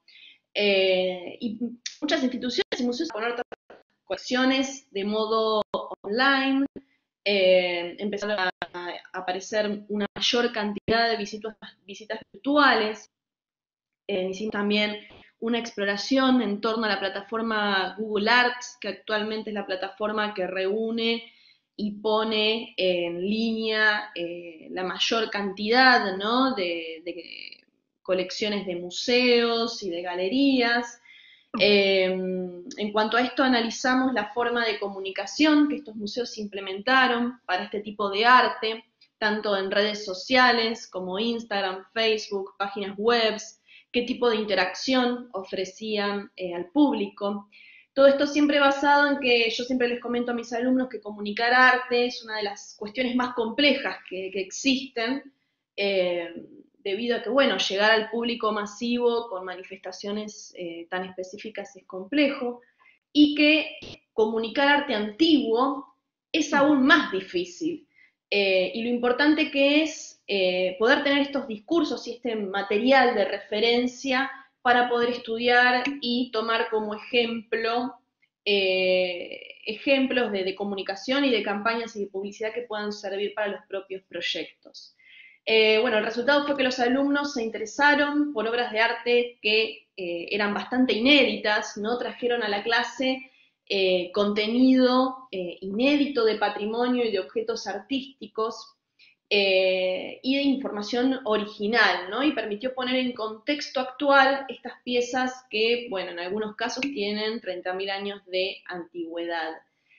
Y muchas instituciones y museos poner colecciones de modo online, empezaron a aparecer una mayor cantidad de visitas virtuales. Hicimos también una exploración en torno a la plataforma Google Arts, que actualmente es la plataforma que reúne y pone en línea la mayor cantidad, ¿no? de colecciones de museos y de galerías. En cuanto a esto, analizamos la forma de comunicación que estos museos implementaron para este tipo de arte, tanto en redes sociales como Instagram, Facebook, páginas web, qué tipo de interacción ofrecían al público. Todo esto siempre basado en que yo siempre les comento a mis alumnos que comunicar arte es una de las cuestiones más complejas que existen, debido a que, bueno, llegar al público masivo con manifestaciones tan específicas es complejo, y que comunicar arte antiguo es aún más difícil. Y lo importante que es poder tener estos discursos y este material de referencia para poder estudiar y tomar como ejemplo ejemplos de comunicación y de campañas y de publicidad que puedan servir para los propios proyectos. Bueno, el resultado fue que los alumnos se interesaron por obras de arte que eran bastante inéditas, ¿no? Trajeron a la clase contenido inédito de patrimonio y de objetos artísticos y de información original, ¿no? Y permitió poner en contexto actual estas piezas que, bueno, en algunos casos tienen 30.000 años de antigüedad.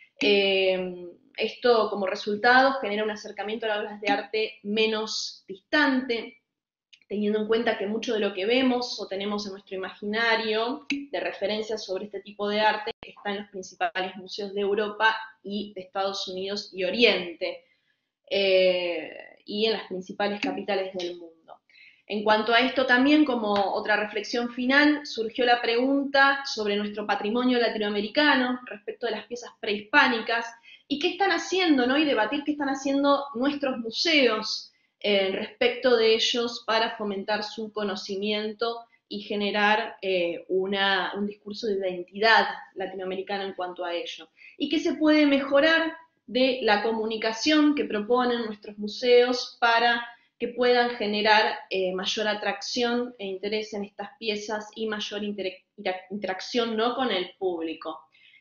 Esto como resultado genera un acercamiento a las obras de arte menos distante, teniendo en cuenta que mucho de lo que vemos o tenemos en nuestro imaginario de referencias sobre este tipo de arte está en los principales museos de Europa y de Estados Unidos y Oriente, y en las principales capitales del mundo. En cuanto a esto también, como otra reflexión final, surgió la pregunta sobre nuestro patrimonio latinoamericano respecto de las piezas prehispánicas y qué están haciendo, ¿no? Y debatir qué están haciendo nuestros museos respecto de ellos para fomentar su conocimiento y generar un discurso de identidad latinoamericana en cuanto a ello. Y que se puede mejorar de la comunicación que proponen nuestros museos para que puedan generar mayor atracción e interés en estas piezas y mayor interacción, ¿no?, con el público.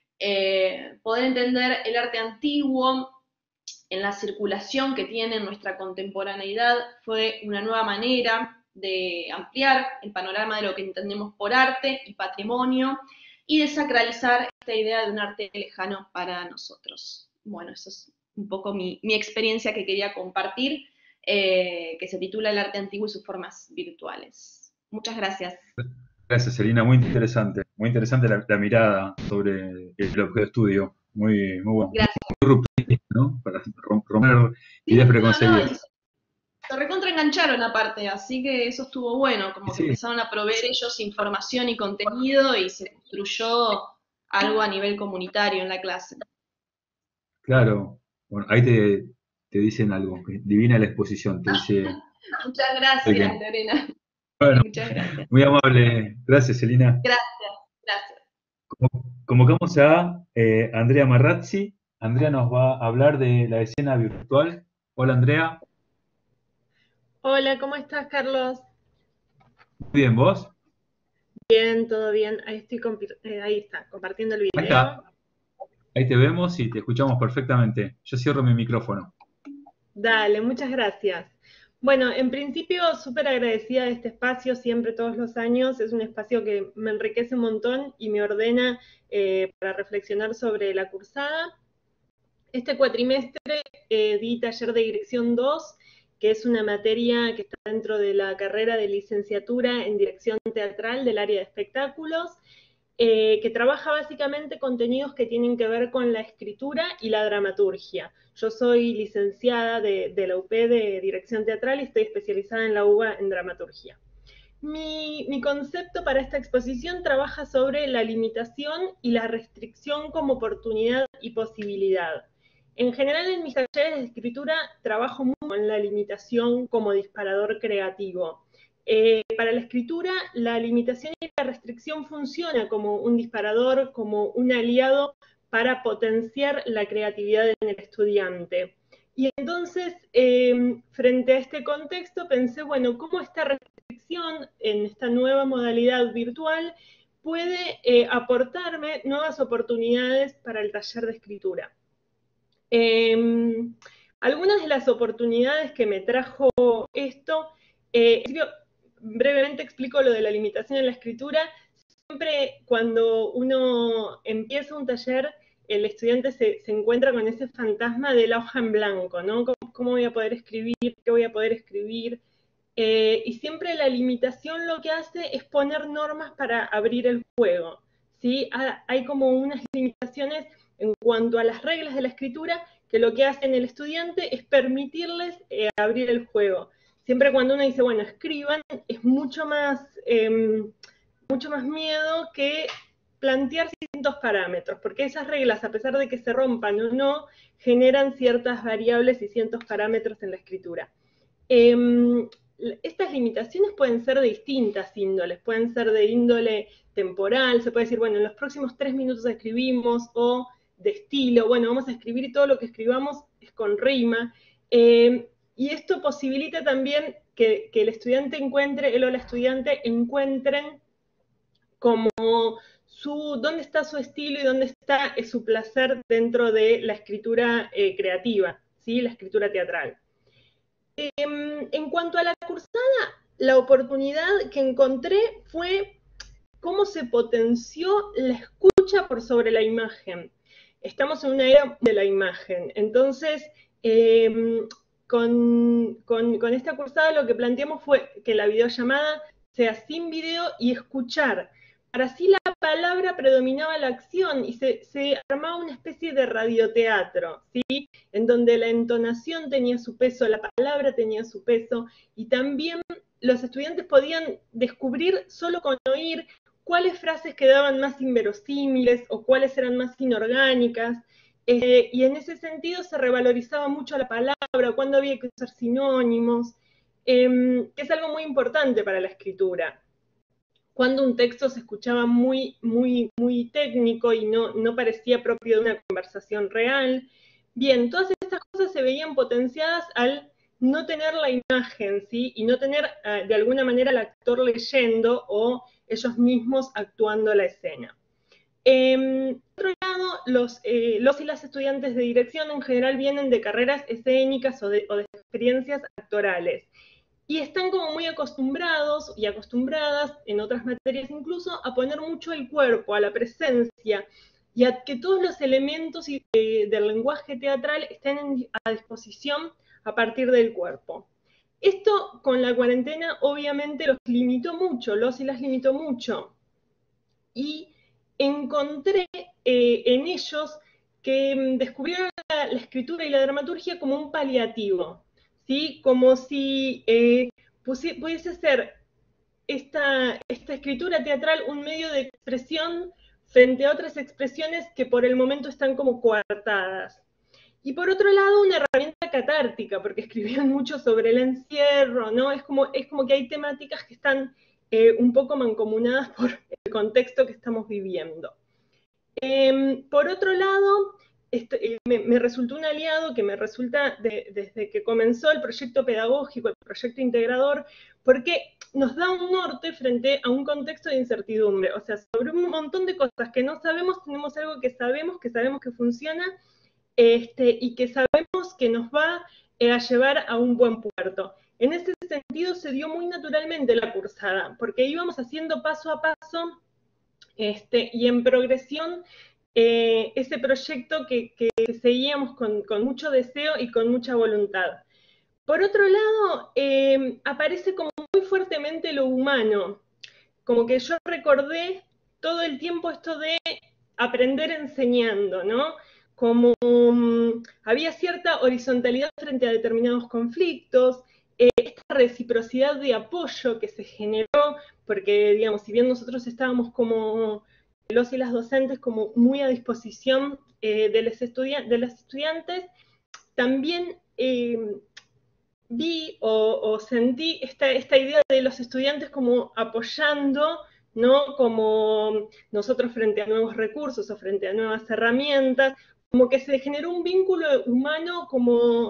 Poder entender el arte antiguo en la circulación que tiene en nuestra contemporaneidad fue una nueva manera de ampliar el panorama de lo que entendemos por arte y patrimonio y de sacralizar esta idea de un arte lejano para nosotros. Bueno, eso es un poco mi experiencia que quería compartir, que se titula El arte antiguo y sus formas virtuales. Muchas gracias. Gracias, Celina, muy interesante la mirada sobre el objeto de estudio, muy bueno, Gracias. muy rupturista, ¿no? Para romper ideas preconcebidas. Se recontraengancharon aparte, así que eso estuvo bueno, como que empezaron a proveer ellos información y contenido y se construyó algo a nivel comunitario en la clase. Claro, bueno, ahí te dicen algo, divina la exposición, te dice. Muchas gracias, Lorena. Bueno, muchas gracias. Muy amable, gracias, Celina. Gracias. Convocamos a Andrea Marrazzi. Andrea nos va a hablar de la escena virtual. Hola, Andrea. Hola, ¿cómo estás, Carlos? Muy bien, ¿vos? Bien, todo bien. Ahí está, compartiendo el video. Ahí está. Ahí te vemos y te escuchamos perfectamente. Yo cierro mi micrófono. Dale, muchas gracias. Bueno, en principio, súper agradecida de este espacio, siempre, todos los años. Es un espacio que me enriquece un montón y me ordena para reflexionar sobre la cursada. Este cuatrimestre di taller de dirección 2, que es una materia que está dentro de la carrera de licenciatura en dirección teatral del área de espectáculos, que trabaja básicamente contenidos que tienen que ver con la escritura y la dramaturgia. Yo soy licenciada de la UP de dirección teatral y estoy especializada en la UBA en dramaturgia. Mi concepto para esta exposición trabaja sobre la limitación y la restricción como oportunidad y posibilidad. En general, en mis talleres de escritura trabajo mucho con la limitación como disparador creativo. Para la escritura, la limitación y la restricción funciona como un disparador, como un aliado para potenciar la creatividad en el estudiante. Y entonces, frente a este contexto, pensé, bueno, ¿cómo esta restricción en esta nueva modalidad virtual puede aportarme nuevas oportunidades para el taller de escritura? Algunas de las oportunidades que me trajo esto, brevemente explico lo de la limitación en la escritura. Siempre cuando uno empieza un taller, el estudiante se encuentra con ese fantasma de la hoja en blanco, ¿no? ¿Cómo voy a poder escribir? ¿Qué voy a poder escribir? Y siempre la limitación lo que hace es poner normas para abrir el juego, ¿sí? Hay como unas limitaciones en cuanto a las reglas de la escritura que lo que hacen el estudiante es permitirles abrir el juego. Siempre cuando uno dice, bueno, escriban, es mucho más miedo que plantear ciertos parámetros, porque esas reglas, a pesar de que se rompan o no, generan ciertas variables y ciertos parámetros en la escritura. Estas limitaciones pueden ser de distintas índoles, pueden ser de índole temporal, se puede decir, bueno, en los próximos 3 minutos escribimos, o de estilo, bueno, vamos a escribir y todo lo que escribamos es con rima, y esto posibilita también que el estudiante encuentre, él o la estudiante encuentren como dónde está su estilo y dónde está su placer dentro de la escritura creativa, ¿sí? La escritura teatral. En cuanto a la cursada, la oportunidad que encontré fue cómo se potenció la escucha por sobre la imagen. Estamos en una era de la imagen, entonces con esta cursada lo que planteamos fue que la videollamada sea sin video y escuchar. Para así la palabra predominaba la acción y se armaba una especie de radioteatro, ¿sí? En donde la entonación tenía su peso, la palabra tenía su peso, y también los estudiantes podían descubrir solo con oír cuáles frases quedaban más inverosímiles o cuáles eran más inorgánicas, y en ese sentido se revalorizaba mucho la palabra, cuándo había que usar sinónimos, que es algo muy importante para la escritura. cuando un texto se escuchaba muy, muy, muy técnico y no parecía propio de una conversación real. Bien, todas estas cosas se veían potenciadas al no tener la imagen, ¿sí? Y no tener de alguna manera al actor leyendo o ellos mismos actuando la escena. Por otro lado, los y las estudiantes de dirección en general vienen de carreras escénicas o de experiencias actorales. Y están como muy acostumbrados y acostumbradas, en otras materias incluso, a poner mucho el cuerpo, a la presencia, y a que todos los elementos del lenguaje teatral estén a disposición a partir del cuerpo. Esto con la cuarentena obviamente los limitó mucho, los y las limitó mucho. Y encontré en ellos que descubrieron la escritura y la dramaturgia como un paliativo, ¿sí? Como si pudiese ser esta escritura teatral un medio de expresión frente a otras expresiones que por el momento están como coartadas. Y por otro lado, una herramienta catártica, porque escribían mucho sobre el encierro, ¿no? Es como que hay temáticas que están un poco mancomunadas por el contexto que estamos viviendo. Por otro lado, me resultó un aliado que me resulta desde que comenzó el proyecto pedagógico, el proyecto integrador, porque nos da un norte frente a un contexto de incertidumbre. O sea, sobre un montón de cosas que no sabemos, tenemos algo que sabemos que funciona, y que sabemos que nos va a llevar a un buen puerto. En ese sentido se dio muy naturalmente la cursada, porque íbamos haciendo paso a paso y en progresión ese proyecto que seguíamos con mucho deseo y con mucha voluntad. Por otro lado, aparece como muy fuertemente lo humano, como que yo recordé todo el tiempo esto de aprender enseñando, ¿no? Como había cierta horizontalidad frente a determinados conflictos, esta reciprocidad de apoyo que se generó, porque, digamos, si bien nosotros estábamos como los y las docentes como muy a disposición de las estudiantes, también vi o sentí esta idea de los estudiantes como apoyando, ¿no? Como nosotros frente a nuevos recursos o frente a nuevas herramientas, como que se generó un vínculo humano como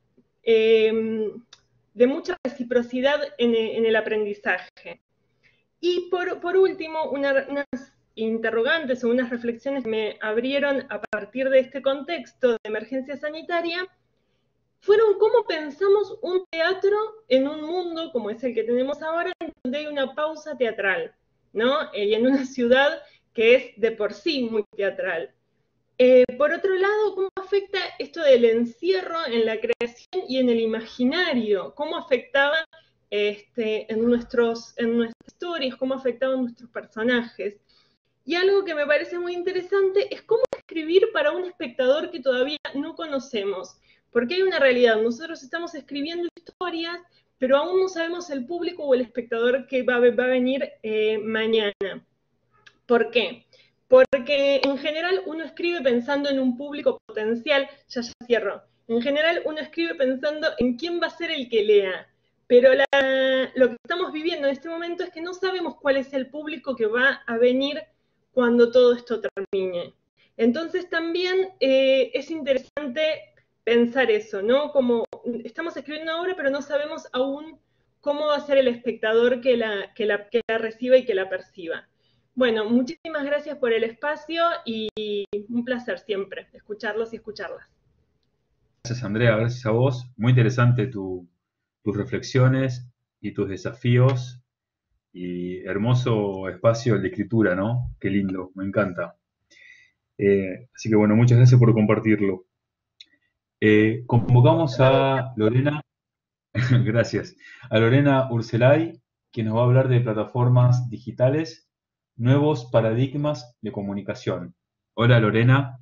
de mucha reciprocidad en el aprendizaje. Y por último, unas interrogantes o unas reflexiones que me abrieron a partir de este contexto de emergencia sanitaria fueron cómo pensamos un teatro en un mundo como es el que tenemos ahora, en donde hay una pausa teatral, ¿no? Y en una ciudad que es de por sí muy teatral. Por otro lado, ¿cómo afecta esto del encierro en la creación y en el imaginario? ¿Cómo afectaba en nuestras historias? ¿Cómo afectaban nuestros personajes? Y algo que me parece muy interesante es cómo escribir para un espectador que todavía no conocemos. Porque hay una realidad, nosotros estamos escribiendo historias, pero aún no sabemos el público o el espectador que va a venir mañana. ¿Por qué? Porque en general uno escribe pensando en un público potencial, ya cierro, en general uno escribe pensando en quién va a ser el que lea, pero lo que estamos viviendo en este momento es que no sabemos cuál es el público que va a venir cuando todo esto termine. Entonces también es interesante pensar eso, ¿no? Como estamos escribiendo una obra, pero no sabemos aún cómo va a ser el espectador que la reciba y que la perciba. Bueno, muchísimas gracias por el espacio y un placer siempre escucharlos y escucharlas. Gracias, Andrea, gracias a vos. Muy interesante tus reflexiones y tus desafíos. Y hermoso espacio de escritura, ¿no? Qué lindo, me encanta. Así que bueno, muchas gracias por compartirlo. Convocamos a Lorena, gracias, a Lorena Urselay, que nos va a hablar de plataformas digitales, nuevos paradigmas de comunicación. Hola Lorena.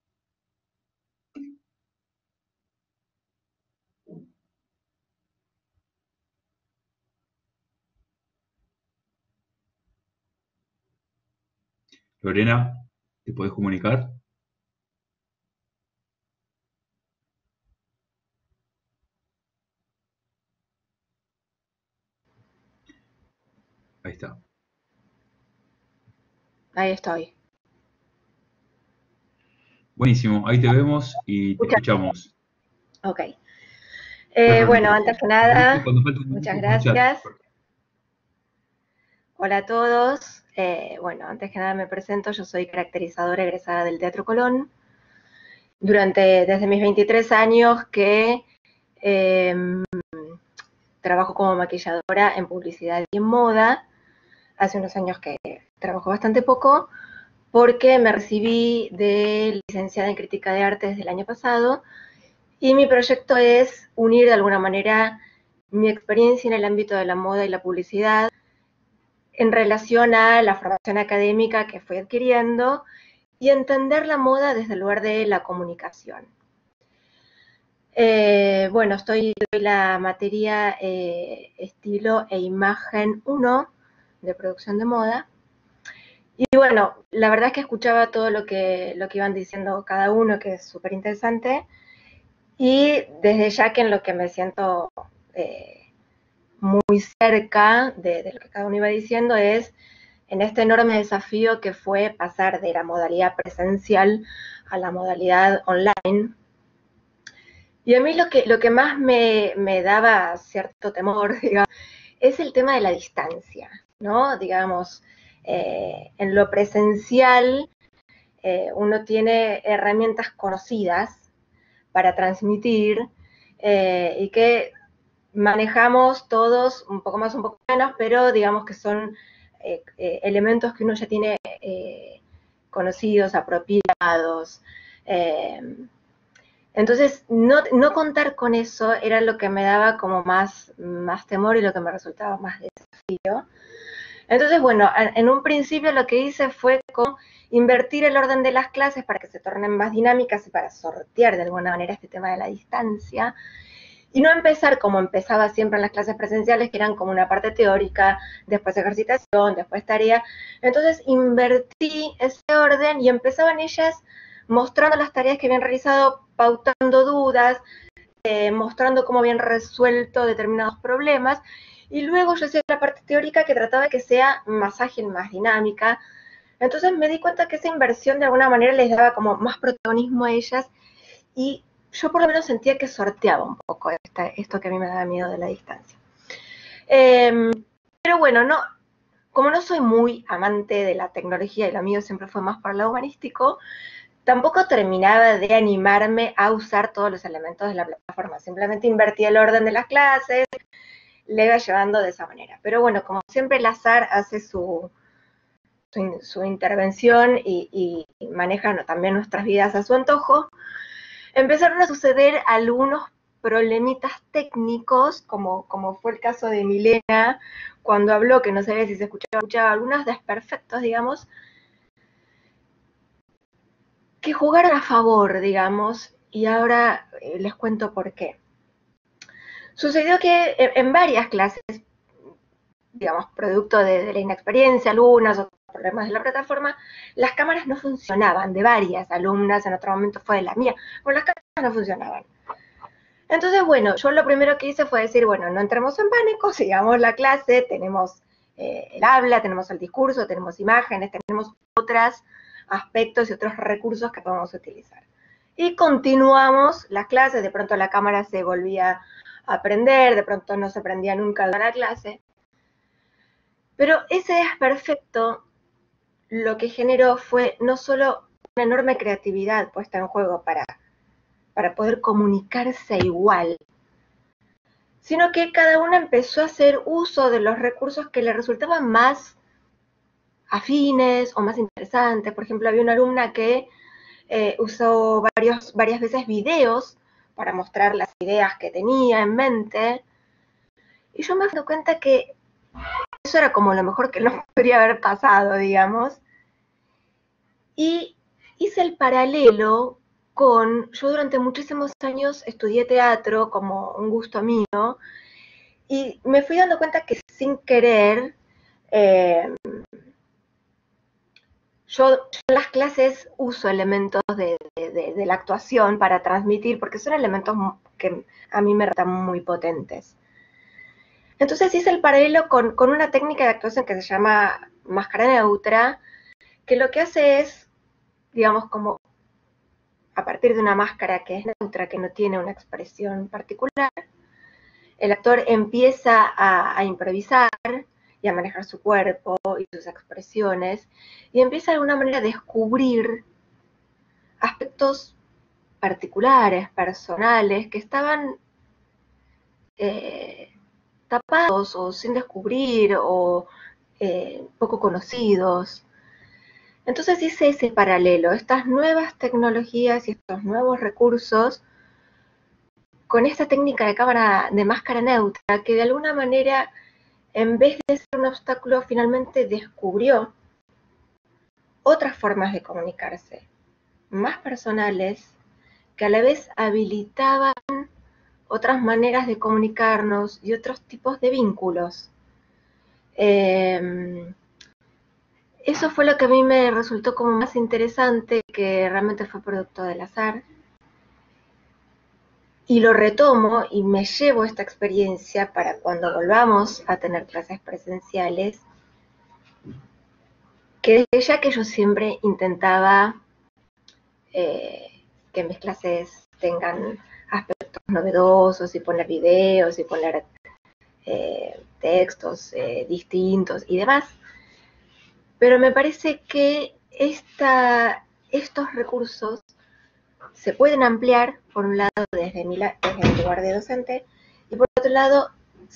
Lorena, ¿te podés comunicar? Ahí está. Ahí estoy. Buenísimo, ahí te vemos y te escuchamos. Ok. Bueno, Bueno, antes que nada, cuando falte un muchas minuto por chat. gracias. Hola a todos. Bueno, antes que nada me presento, yo soy caracterizadora egresada del Teatro Colón. Desde mis 23 años que trabajo como maquilladora en publicidad y en moda. Hace unos años que trabajo bastante poco, porque me recibí de licenciada en crítica de arte desde el año pasado, y mi proyecto es unir de alguna manera mi experiencia en el ámbito de la moda y la publicidad en relación a la formación académica que fui adquiriendo y entender la moda desde el lugar de la comunicación. Bueno, doy la materia estilo e imagen 1 de producción de moda. Y bueno, la verdad es que escuchaba todo lo que iban diciendo cada uno, que es súper interesante. Y desde ya que en lo que me siento muy cerca de lo que cada uno iba diciendo es en este enorme desafío que fue pasar de la modalidad presencial a la modalidad online. Y a mí lo que más me daba cierto temor, digamos, es el tema de la distancia, ¿no? Digamos, en lo presencial uno tiene herramientas conocidas para transmitir y que manejamos todos un poco más, un poco menos, pero digamos que son elementos que uno ya tiene conocidos, apropiados. Entonces, no contar con eso era lo que me daba como más temor y lo que me resultaba más desafío. Entonces, bueno, en un principio lo que hice fue como invertir el orden de las clases para que se tornen más dinámicas y para sortear de alguna manera este tema de la distancia. Y no empezar como empezaba siempre en las clases presenciales, que eran como una parte teórica, después ejercitación, después tarea. Entonces invertí ese orden y empezaban ellas mostrando las tareas que habían realizado, pautando dudas, mostrando cómo habían resuelto determinados problemas. Y luego yo hacía la parte teórica que trataba de que sea más ágil, más dinámica. Entonces me di cuenta que esa inversión de alguna manera les daba como más protagonismo a ellas y yo por lo menos sentía que sorteaba un poco esto que a mí me daba miedo de la distancia. Pero bueno, como no soy muy amante de la tecnología y lo mío siempre fue más para el lado humanístico, tampoco terminaba de animarme a usar todos los elementos de la plataforma. Simplemente invertí el orden de las clases, le iba llevando de esa manera. Pero bueno, como siempre el azar hace su intervención y maneja también nuestras vidas a su antojo, empezaron a suceder algunos problemitas técnicos, como fue el caso de Milena, cuando habló, que no sabía si se escuchaba algunos desperfectos, digamos, que jugaron a favor, digamos, y ahora les cuento por qué. Sucedió que en varias clases, digamos, producto de la inexperiencia, algunas, otros problemas de la plataforma, las cámaras no funcionaban, de varias alumnas, en otro momento fue de la mía, pero las cámaras no funcionaban. Entonces, bueno, yo lo primero que hice fue decir, bueno, no entremos en pánico, sigamos la clase, tenemos el habla, tenemos el discurso, tenemos imágenes, tenemos otros aspectos y otros recursos que podemos utilizar. Y continuamos las clases, de pronto la cámara se volvía a prender, de pronto no se prendía nunca la clase. Pero ese desperfecto lo que generó fue no solo una enorme creatividad puesta en juego para poder comunicarse igual, sino que cada una empezó a hacer uso de los recursos que le resultaban más afines o más interesantes. Por ejemplo, había una alumna que usó varias veces videos para mostrar las ideas que tenía en mente, y yo me doy cuenta que eso era como lo mejor que nos podría haber pasado, digamos, y hice el paralelo yo durante muchísimos años estudié teatro como un gusto mío, y me fui dando cuenta que sin querer, yo en las clases uso elementos de la actuación para transmitir, porque son elementos que a mí me resultan muy potentes. Entonces hice el paralelo con una técnica de actuación que se llama máscara neutra, que lo que hace es, digamos, como a partir de una máscara que es neutra, que no tiene una expresión particular, el actor empieza a improvisar y a manejar su cuerpo y sus expresiones, y empieza de alguna manera a descubrir aspectos particulares, personales, que estaban tapados o sin descubrir o poco conocidos. Entonces hice ese paralelo, estas nuevas tecnologías y estos nuevos recursos con esta técnica de cámara de máscara neutra que de alguna manera, en vez de ser un obstáculo, finalmente descubrió otras formas de comunicarse, más personales, que a la vez habilitaban otras maneras de comunicarnos y otros tipos de vínculos. Eso fue lo que a mí me resultó como más interesante, que realmente fue producto del azar. Y lo retomo y me llevo esta experiencia para cuando volvamos a tener clases presenciales, que desde ya que yo siempre intentaba que mis clases tengan aspectos novedosos y poner videos y poner textos distintos y demás, pero me parece que estos recursos se pueden ampliar, por un lado, desde el lugar de docente, y por otro lado,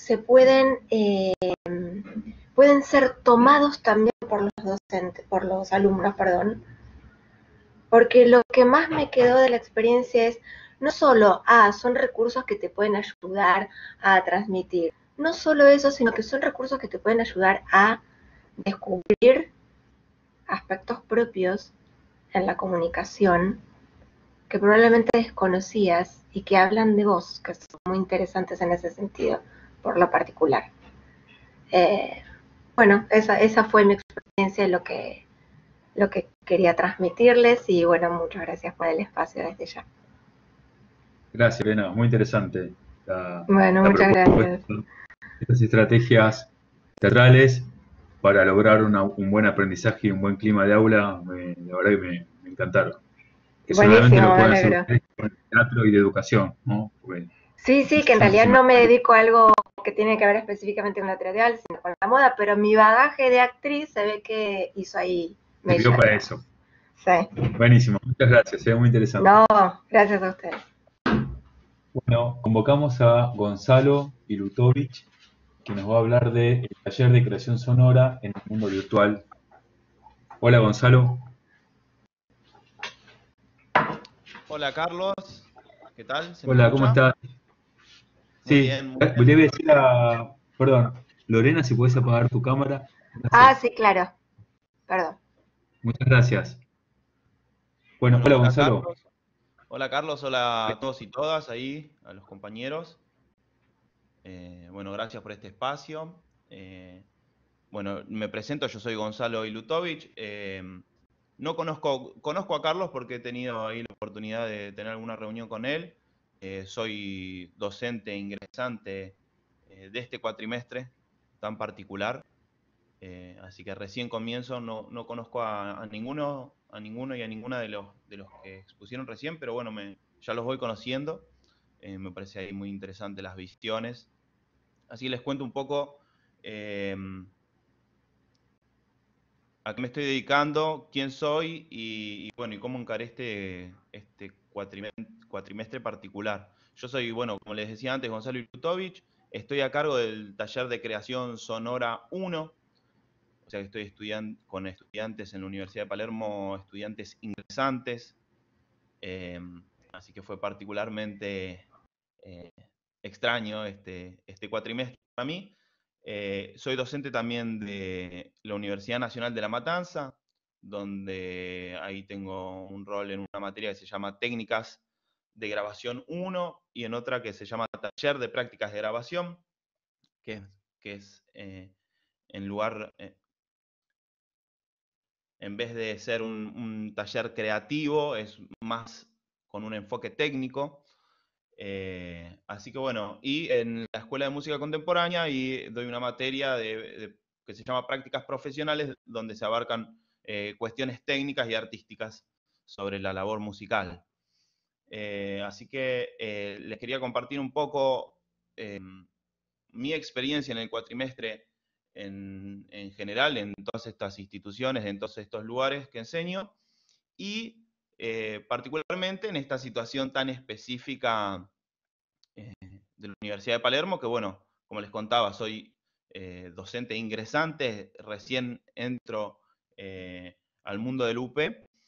pueden ser tomados también por los docentes, por los alumnos, perdón, porque lo que más me quedó de la experiencia es no solo, son recursos que te pueden ayudar a transmitir, no solo eso, sino que son recursos que te pueden ayudar a descubrir aspectos propios en la comunicación que probablemente desconocías y que hablan de vos, que son muy interesantes en ese sentido, por lo particular. Bueno, esa fue mi experiencia, lo que quería transmitirles, y bueno, muchas gracias por el espacio desde ya. Gracias, Elena, muy interesante Bueno, muchas gracias. Estas estrategias teatrales para lograr un buen aprendizaje y un buen clima de aula, la verdad que me encantaron. Que solamente lo pueden hacer ustedes con el teatro y de educación, ¿no? Porque sí, que en realidad no me dedico a algo que tiene que ver específicamente con la teatral, sino con la moda, pero mi bagaje de actriz se ve que hizo ahí. Me dio para eso. Sí. Buenísimo, muchas gracias, muy interesante. No, gracias a ustedes. Bueno, convocamos a Gonzalo Ilutovich, que nos va a hablar del taller de creación sonora en el mundo virtual. Hola, Gonzalo. Hola, Carlos. ¿Qué tal? Hola, ¿cómo estás? Sí, bien, le voy a decir perdón, Lorena, si puedes apagar tu cámara. Gracias. Sí, claro. Perdón. Muchas gracias. Bueno, hola, Gonzalo. Carlos. Hola, Carlos. Hola a todos y todas ahí, a los compañeros. Bueno, gracias por este espacio. Bueno, me presento, yo soy Gonzalo Ilutovich. No conozco a Carlos porque he tenido ahí la oportunidad de tener alguna reunión con él. Soy docente ingresante de este cuatrimestre tan particular. Así que recién comienzo, no conozco a ninguno y a ninguna de los que expusieron recién, pero bueno, ya los voy conociendo. Me parece ahí muy interesante las visiones. Así les cuento un poco a qué me estoy dedicando, quién soy y bueno, y cómo encaré este cuatrimestre particular. Yo soy, bueno, como les decía antes, Gonzalo Ilutovich. Estoy a cargo del taller de creación sonora 1. O sea que estoy con estudiantes en la Universidad de Palermo, estudiantes ingresantes. Así que fue particularmente extraño este cuatrimestre para mí. Soy docente también de la Universidad Nacional de La Matanza, donde ahí tengo un rol en una materia que se llama Técnicas de Grabación 1 y en otra que se llama Taller de Prácticas de Grabación, que es en lugar... en vez de ser un taller creativo, es más con un enfoque técnico. Así que bueno, y en la Escuela de Música Contemporánea y doy una materia que se llama Prácticas Profesionales, donde se abarcan cuestiones técnicas y artísticas sobre la labor musical. Así que les quería compartir un poco mi experiencia en el cuatrimestre en general, en todas estas instituciones, en todos estos lugares que enseño, y particularmente en esta situación tan específica de la Universidad de Palermo, que bueno, como les contaba, soy docente ingresante, recién entro al mundo del UP,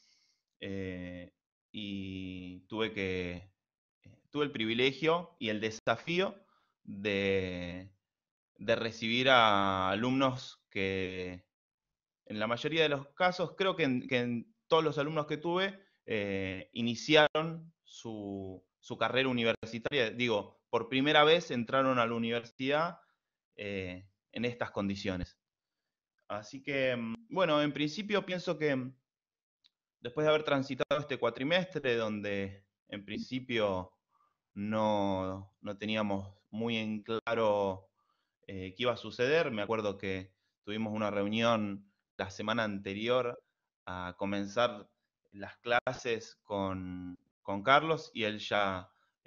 y tuve el privilegio y el desafío de recibir a alumnos que, en la mayoría de los casos, creo que en todos los alumnos que tuve, iniciaron su carrera universitaria. Digo, por primera vez entraron a la universidad en estas condiciones. Así que, bueno, en principio pienso que después de haber transitado este cuatrimestre, donde en principio no teníamos muy en claro qué iba a suceder, me acuerdo que tuvimos una reunión la semana anterior a comenzar las clases con Carlos, y él ya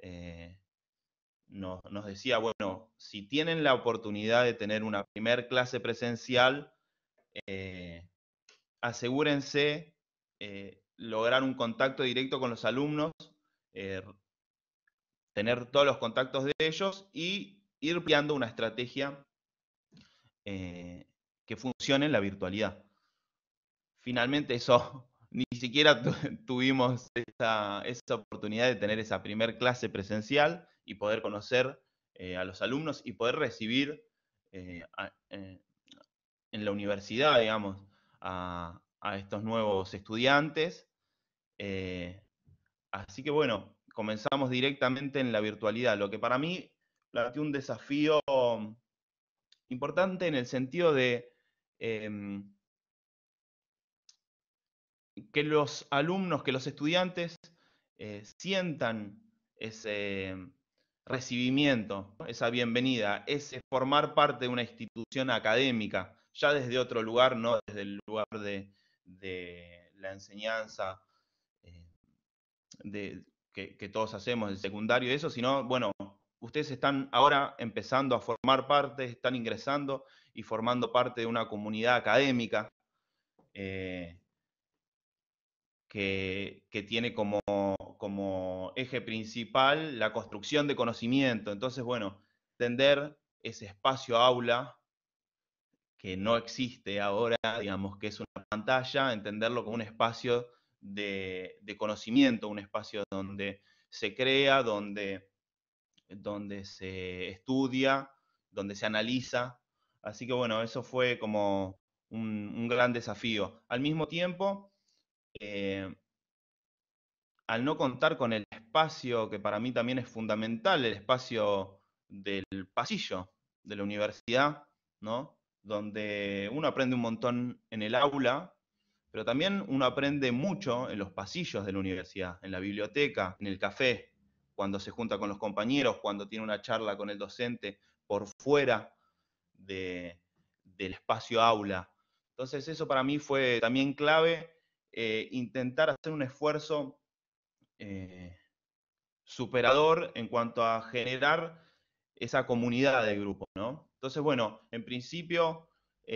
nos decía, bueno, si tienen la oportunidad de tener una primer clase presencial, asegúrense lograr un contacto directo con los alumnos, tener todos los contactos de ellos y ir creando una estrategia que funcione en la virtualidad. Finalmente eso, ni siquiera tuvimos esa oportunidad de tener esa primer clase presencial y poder conocer a los alumnos y poder recibir en la universidad, digamos, a estos nuevos estudiantes. Así que bueno, comenzamos directamente en la virtualidad, lo que para mí planteó un desafío importante en el sentido de que los alumnos, que los estudiantes sientan ese recibimiento, esa bienvenida, ese formar parte de una institución académica, ya desde otro lugar, no desde el lugar de la enseñanza que todos hacemos, el secundario y eso, sino, bueno, ustedes están ahora empezando a formar parte, están ingresando y formando parte de una comunidad académica que tiene como eje principal la construcción de conocimiento. Entonces, bueno, entender ese espacio aula que no existe ahora, digamos que es una pantalla, entenderlo como un espacio de conocimiento, un espacio donde se crea, donde se estudia, donde se analiza. Así que bueno, eso fue como un gran desafío. Al mismo tiempo, al no contar con el espacio que para mí también es fundamental, el espacio del pasillo de la universidad, ¿no? Donde uno aprende un montón en el aula, pero también uno aprende mucho en los pasillos de la universidad, en la biblioteca, en el café, cuando se junta con los compañeros, cuando tiene una charla con el docente por fuera del espacio aula. Entonces eso para mí fue también clave, intentar hacer un esfuerzo superador en cuanto a generar esa comunidad de grupo, ¿no? Entonces, bueno, en principio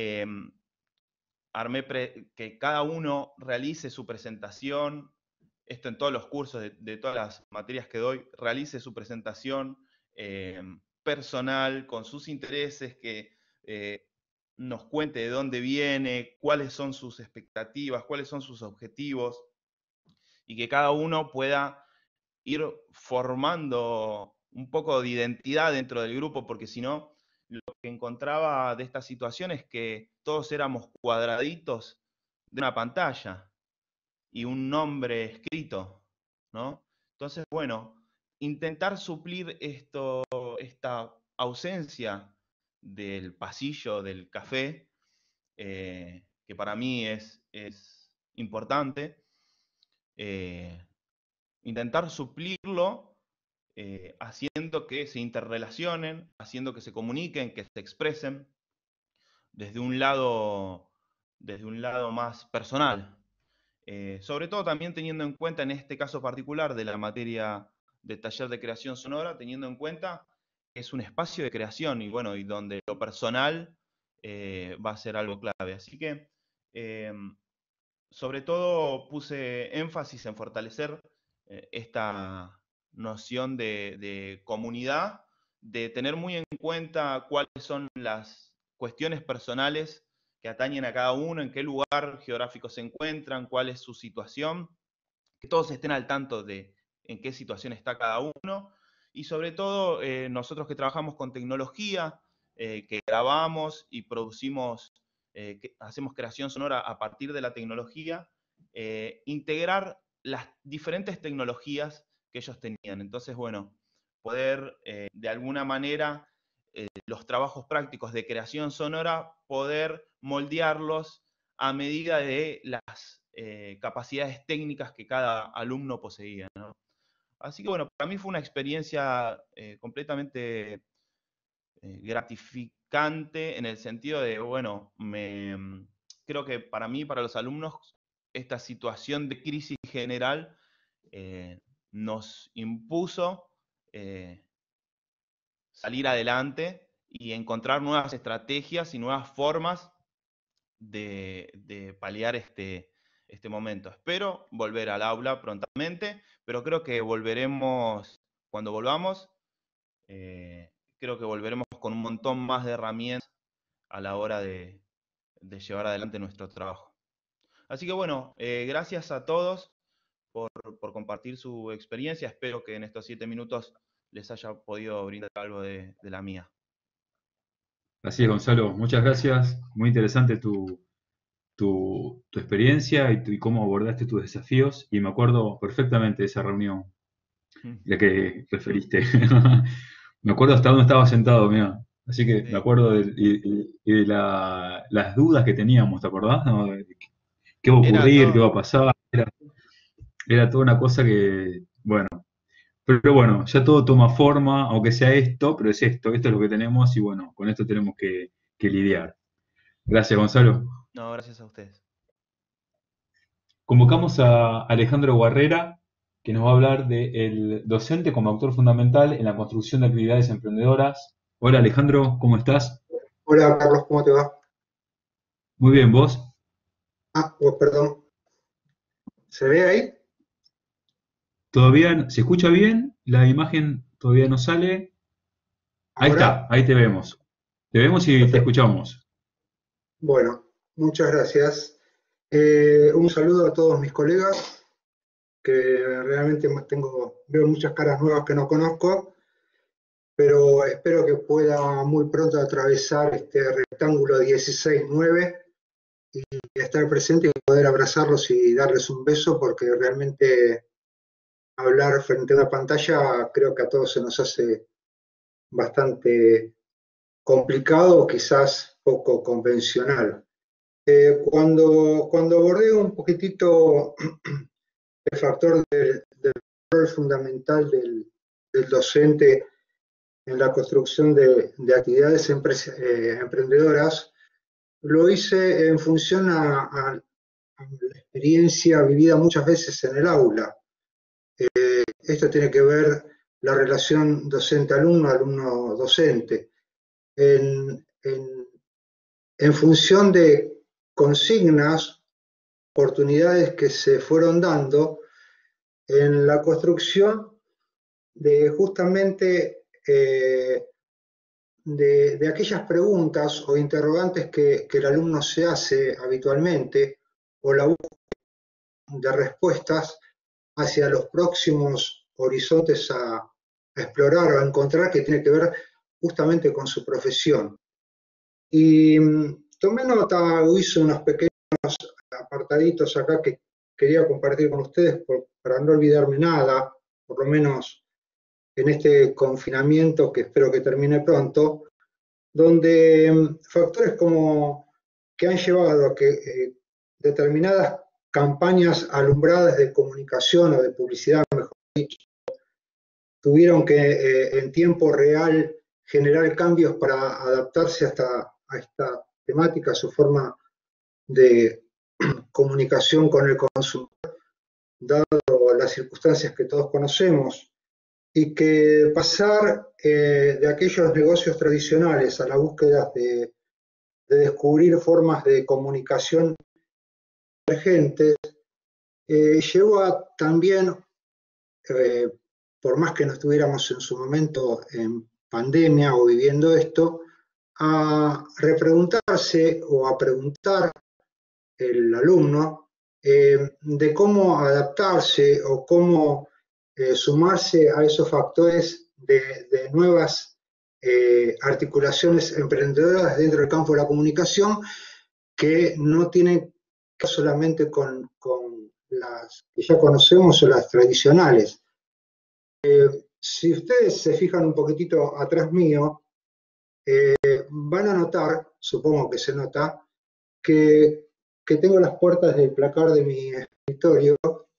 armé que cada uno realice su presentación, esto en todos los cursos de todas las materias que doy, realice su presentación personal, con sus intereses, que nos cuente de dónde viene, cuáles son sus expectativas, cuáles son sus objetivos, y que cada uno pueda ir formando un poco de identidad dentro del grupo, porque si no, lo que encontraba de esta situación es que todos éramos cuadraditos de una pantalla y un nombre escrito, ¿no? Entonces, bueno, intentar suplir esta ausencia del pasillo, del café, que para mí es importante, intentar suplirlo haciendo que se interrelacionen, haciendo que se comuniquen, que se expresen desde un lado desde un lado más personal. Sobre todo también teniendo en cuenta, en este caso particular de la materia de taller de creación sonora, teniendo en cuenta que es un espacio de creación y bueno, y donde lo personal va a ser algo clave. Así que, sobre todo, puse énfasis en fortalecer esta noción de comunidad, de tener muy en cuenta cuáles son las cuestiones personales que atañen a cada uno, en qué lugar geográfico se encuentran, cuál es su situación, que todos estén al tanto de en qué situación está cada uno, y sobre todo nosotros que trabajamos con tecnología, que grabamos y producimos, que hacemos creación sonora a partir de la tecnología, integrar las diferentes tecnologías que ellos tenían. Entonces, bueno, poder de alguna manera los trabajos prácticos de creación sonora, poder moldearlos a medida de las capacidades técnicas que cada alumno poseía, ¿no? Así que bueno, para mí fue una experiencia completamente gratificante en el sentido de, bueno, creo que para mí, para los alumnos, esta situación de crisis general nos impuso salir adelante y encontrar nuevas estrategias y nuevas formas de paliar este momento. Espero volver al aula prontamente, pero creo que volveremos, cuando volvamos, creo que volveremos con un montón más de herramientas a la hora de llevar adelante nuestro trabajo. Así que bueno, gracias a todos por compartir su experiencia. Espero que en estos 7 minutos les haya podido brindar algo de la mía. Así es, Gonzalo, muchas gracias. Muy interesante tu experiencia y cómo abordaste tus desafíos. Y me acuerdo perfectamente de esa reunión, la que referiste. Me acuerdo hasta dónde estaba sentado, mira. Así que me acuerdo de las dudas que teníamos, ¿te acordás? ¿No? ¿Qué va a ocurrir? ¿Qué va a pasar? Era toda una cosa que, bueno. Pero bueno, ya todo toma forma, aunque sea esto, pero es esto es lo que tenemos y bueno, con esto tenemos que lidiar. Gracias, Gonzalo. No, gracias a ustedes. Convocamos a Alejandro Guarrera, que nos va a hablar del docente como actor fundamental en la construcción de actividades emprendedoras. Hola Alejandro, ¿cómo estás? Hola Carlos, ¿cómo te va? Muy bien, ¿vos? Pues perdón. ¿Se ve ahí? ¿Todavía se escucha bien? La imagen todavía no sale. Ahí está, ahí te vemos. Te vemos y Perfecto. te escuchamos. Bueno, muchas gracias. Un saludo a todos mis colegas, que realmente veo muchas caras nuevas que no conozco, pero espero que pueda muy pronto atravesar este rectángulo 16-9 y estar presente y poder abrazarlos y darles un beso, porque realmente hablar frente a una pantalla creo que a todos se nos hace bastante complicado o quizás poco convencional. Cuando abordé un poquitito el factor del rol fundamental del docente en la construcción de actividades emprendedoras, lo hice en función a la experiencia vivida muchas veces en el aula. Esto tiene que ver la relación docente-alumno, alumno-docente. En función de consignas, oportunidades que se fueron dando en la construcción de justamente de aquellas preguntas o interrogantes que el alumno se hace habitualmente, o la búsqueda de respuestas hacia los próximos horizontes a explorar o a encontrar, que tiene que ver justamente con su profesión. Y tomé nota, hice unos pequeños apartaditos acá que quería compartir con ustedes para no olvidarme nada, por lo menos en este confinamiento que espero que termine pronto, donde factores como que han llevado a que determinadas campañas alumbradas de comunicación o de publicidad, mejor dicho, tuvieron que en tiempo real generar cambios para adaptarse a esta temática, a su forma de comunicación con el consumidor, dado las circunstancias que todos conocemos, y que pasar de aquellos negocios tradicionales a la búsqueda de descubrir formas de comunicación emergentes, llevó también, por más que no estuviéramos en su momento en pandemia o viviendo esto, a repreguntarse o a preguntar el alumno de cómo adaptarse o cómo sumarse a esos factores de nuevas articulaciones emprendedoras dentro del campo de la comunicación, que no tienen que ver solamente con las que ya conocemos o las tradicionales. Si ustedes se fijan un poquitito atrás mío, van a notar, supongo que se nota, que tengo las puertas del placar de mi escritorio.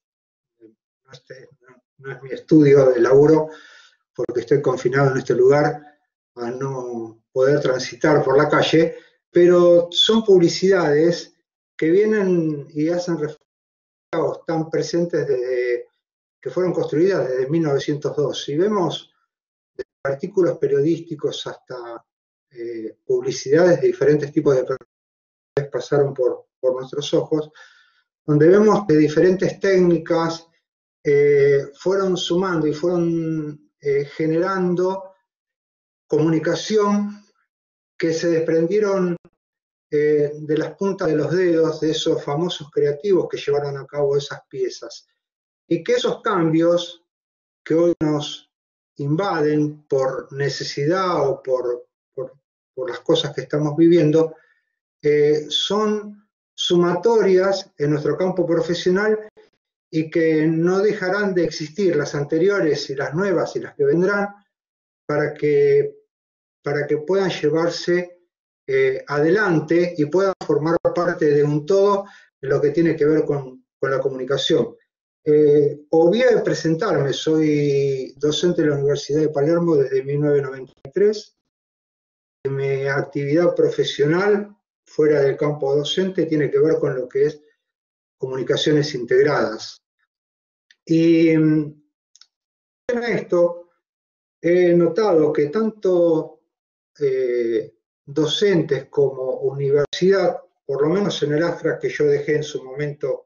No es mi estudio de laburo, porque estoy confinado en este lugar a no poder transitar por la calle, pero son publicidades que vienen y hacen reflejos tan presentes desde que fueron construidas desde 1902. Si vemos desde artículos periodísticos hasta publicidades de diferentes tipos de personas pasaron por nuestros ojos, donde vemos que diferentes técnicas fueron sumando y fueron generando comunicación que se desprendieron de las puntas de los dedos de esos famosos creativos que llevaron a cabo esas piezas. Y que esos cambios que hoy nos invaden por necesidad o por las cosas que estamos viviendo, son sumatorias en nuestro campo profesional y que no dejarán de existir las anteriores y las nuevas y las que vendrán para que puedan llevarse adelante y puedan formar parte de un todo en lo que tiene que ver con la comunicación. Olvidé presentarme, soy docente de la Universidad de Palermo desde 1993. Mi actividad profesional fuera del campo docente tiene que ver con lo que es comunicaciones integradas. Y en esto he notado que tanto docentes como universidad, por lo menos en el AFRA que yo dejé en su momento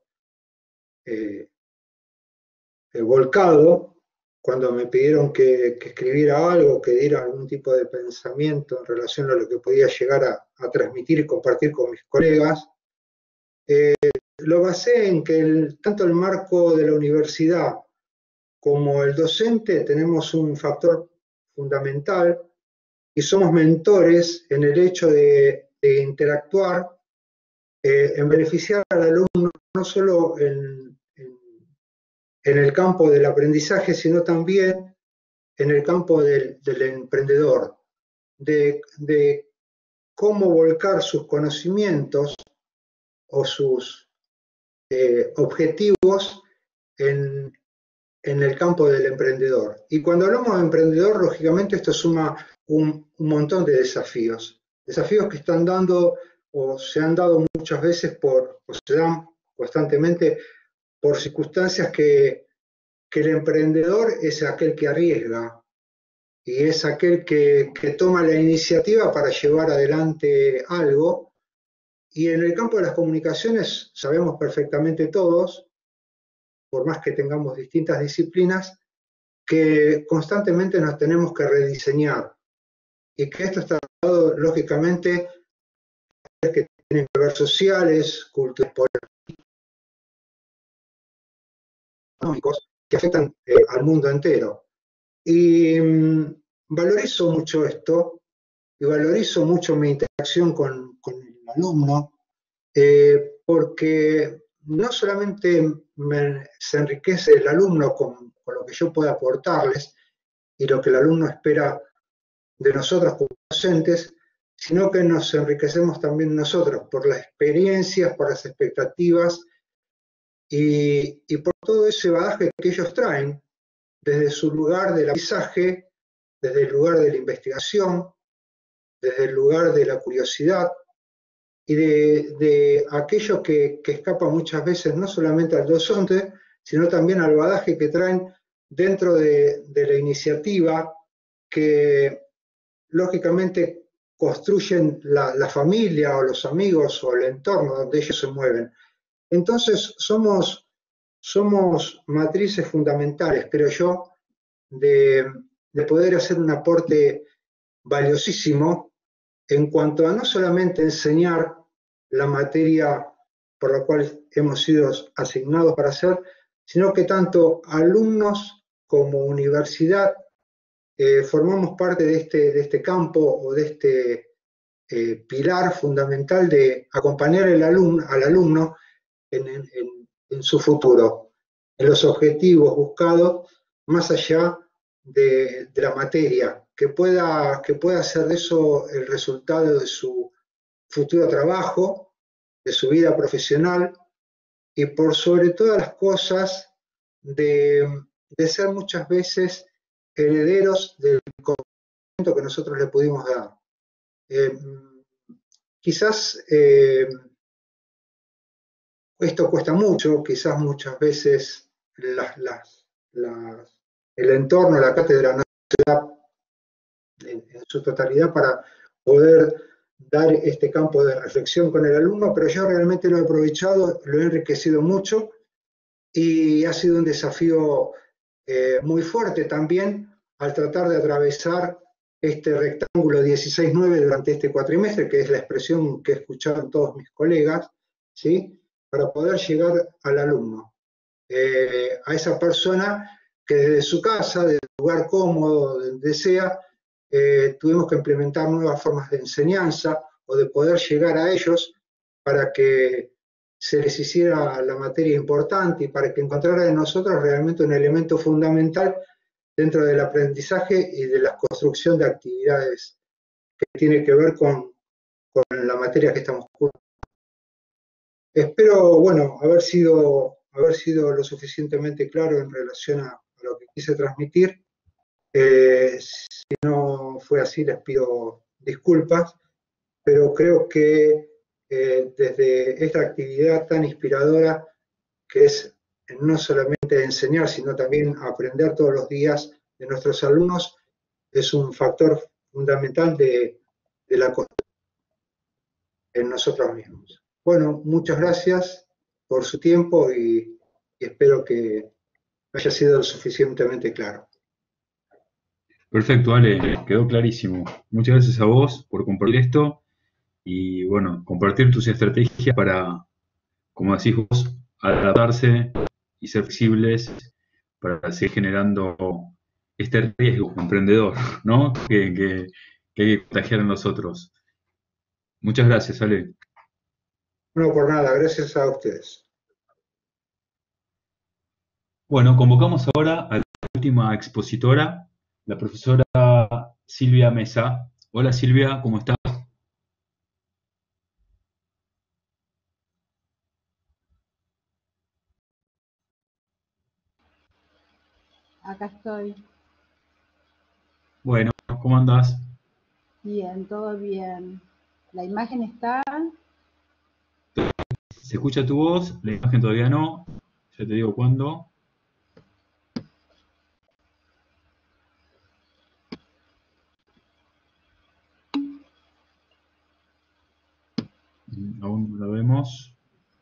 volcado, cuando me pidieron que escribiera algo, que diera algún tipo de pensamiento en relación a lo que podía llegar a transmitir y compartir con mis colegas, lo basé en que tanto el marco de la universidad como el docente tenemos un factor fundamental y somos mentores en el hecho de interactuar en beneficiar al alumno, no solo en el campo del aprendizaje, sino también en el campo del emprendedor, de cómo volcar sus conocimientos o sus objetivos en el campo del emprendedor. Y cuando hablamos de emprendedor, lógicamente esto suma un montón de desafíos que están dando o se han dado muchas veces o se dan constantemente por circunstancias que el emprendedor es aquel que arriesga y es aquel que toma la iniciativa para llevar adelante algo. Y en el campo de las comunicaciones sabemos perfectamente todos, por más que tengamos distintas disciplinas, que constantemente nos tenemos que rediseñar y que esto está dado lógicamente que tienen que ver sociales, culturales, económicos, que afectan al mundo entero. Y valorizo mucho esto y valorizo mucho mi interacción con el alumno, porque no solamente se enriquece el alumno con lo que yo pueda aportarles y lo que el alumno espera de nosotros como docentes, sino que nos enriquecemos también nosotros por las experiencias, por las expectativas y por todo ese bagaje que ellos traen desde su lugar del aprendizaje, desde el lugar de la investigación, desde el lugar de la curiosidad, y de aquello que escapa muchas veces no solamente al docente, sino también al bagaje que traen dentro de la iniciativa, que lógicamente construyen la familia o los amigos o el entorno donde ellos se mueven. Entonces somos matrices fundamentales, creo yo, de poder hacer un aporte valiosísimo en cuanto a no solamente enseñar la materia por la cual hemos sido asignados para hacer, sino que tanto alumnos como universidad formamos parte de este campo o de este pilar fundamental de acompañar al alumno en su futuro, en los objetivos buscados más allá de la materia, que pueda hacer de eso el resultado de su futuro trabajo, de su vida profesional y por sobre todas las cosas de ser muchas veces herederos del conocimiento que nosotros le pudimos dar. Quizás esto cuesta mucho, quizás muchas veces el entorno, la cátedra no se da en su totalidad para poder dar este campo de reflexión con el alumno, pero yo realmente lo he aprovechado, lo he enriquecido mucho y ha sido un desafío muy fuerte también al tratar de atravesar este rectángulo 16-9 durante este cuatrimestre, que es la expresión que escucharon todos mis colegas, ¿sí? Para poder llegar al alumno, a esa persona que desde su casa, desde un lugar cómodo, donde sea, tuvimos que implementar nuevas formas de enseñanza o de poder llegar a ellos para que se les hiciera la materia importante y para que encontraran en nosotros realmente un elemento fundamental dentro del aprendizaje y de la construcción de actividades que tiene que ver con la materia que estamos cursando. Espero, bueno, haber sido lo suficientemente claro en relación a lo que quise transmitir. Si no fue así, les pido disculpas, pero creo que desde esta actividad tan inspiradora, que es no solamente enseñar, sino también aprender todos los días de nuestros alumnos, es un factor fundamental de la construcción en nosotros mismos. Bueno, muchas gracias por su tiempo y espero que haya sido lo suficientemente claro. Perfecto, Ale, quedó clarísimo. Muchas gracias a vos por compartir esto y, bueno, compartir tus estrategias para, como decís vos, adaptarse y ser flexibles para seguir generando este riesgo emprendedor, ¿no? Que hay que contagiar en nosotros. Muchas gracias, Ale. No, por nada, gracias a ustedes. Bueno, convocamos ahora a la última expositora, la profesora Silvia Mesa. Hola Silvia, ¿cómo estás? Acá estoy. Bueno, ¿cómo andás? Bien, todo bien. La imagen está. Se escucha tu voz, la imagen todavía no. Ya te digo cuándo. Aún no la vemos.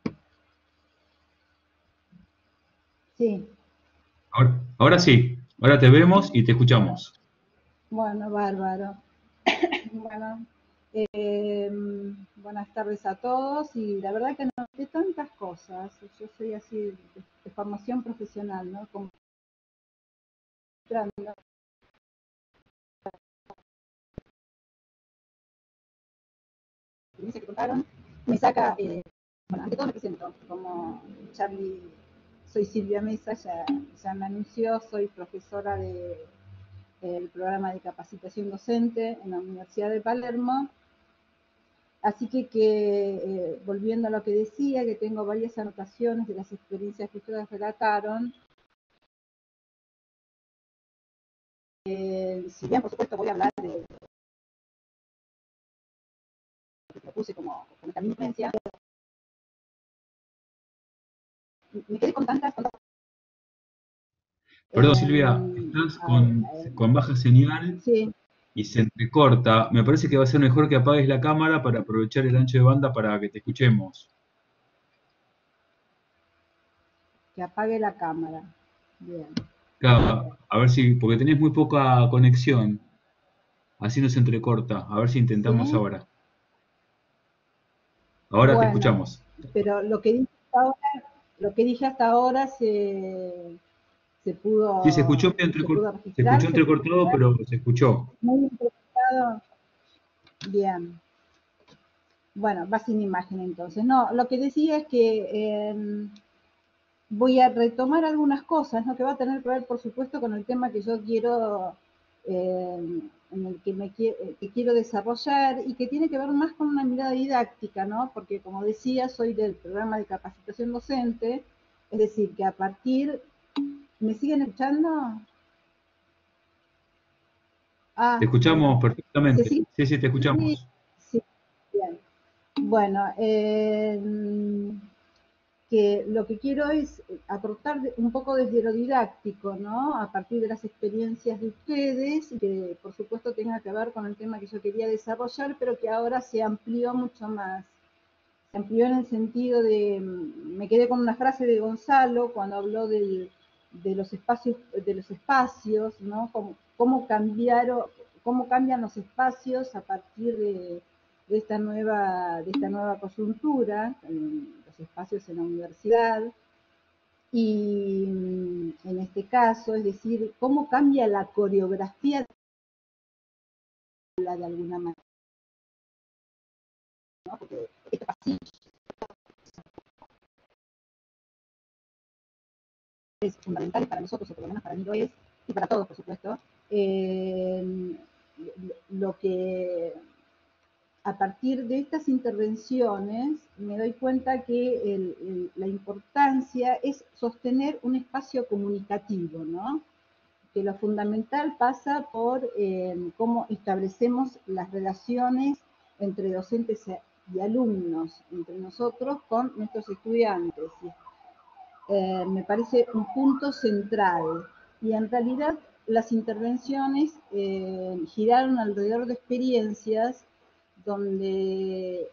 Sí. Ahora sí, ahora te vemos y te escuchamos. Bueno, bárbaro. Bueno, buenas tardes a todos y la verdad que no sé tantas cosas. Yo soy así de formación profesional, ¿no? Como que contaron, me saca, bueno, ante todo me presento como Charlie, soy Silvia Mesa, ya me anunció, soy profesora del programa de capacitación docente en la Universidad de Palermo. Así que volviendo a lo que decía, que tengo varias anotaciones de las experiencias que ustedes relataron. Si bien, por supuesto, voy a hablar de propuse como esta misma influencia, me quedé con tantas... Perdón, Silvia, estás con baja señal Sí, y se entrecorta. Me parece que va a ser mejor que apagues la cámara para aprovechar el ancho de banda para que te escuchemos. que apague la cámara. Bien. Claro, a ver si, porque tenés muy poca conexión, así no se entrecorta. A ver si intentamos ¿Sí? ahora. Ahora te Bueno, escuchamos. pero lo que dije hasta ahora se Sí, se escuchó pudo, medio se pudo se registrar, escuchó se pudo entrecortado, ver, pero se escuchó. muy interpretado. Bien. Bueno, va sin imagen entonces. No, lo que decía es que voy a retomar algunas cosas, ¿no? Que va a tener que ver, por supuesto, con el tema que yo quiero, en el que quiero desarrollar y que tiene que ver más con una mirada didáctica, ¿no? Porque, como decía, soy del programa de capacitación docente, es decir, que a partir... ¿Me siguen escuchando? Te Ah, escuchamos bueno. ¿Se perfectamente. sigue? Sí, sí, te Sí, escuchamos. sí, bien. Bueno, que lo que quiero es aportar un poco desde lo didáctico, ¿no? A partir de las experiencias de ustedes, que por supuesto tenga que ver con el tema que yo quería desarrollar, pero que ahora se amplió mucho más. Se amplió en el sentido de, me quedé con una frase de Gonzalo cuando habló de los espacios, ¿no? Cómo cambian los espacios a partir de esta nueva coyuntura, los espacios en la universidad, y en este caso, es decir, cómo cambia la coreografía de alguna manera, ¿no? Porque este pasillo es fundamental para nosotros, o por lo menos para mí lo es, y para todos, por supuesto. Lo que a partir de estas intervenciones me doy cuenta que la importancia es sostener un espacio comunicativo, ¿no? Que lo fundamental pasa por cómo establecemos las relaciones entre docentes y alumnos, entre nosotros con nuestros estudiantes. Me parece un punto central. Y en realidad las intervenciones giraron alrededor de experiencias donde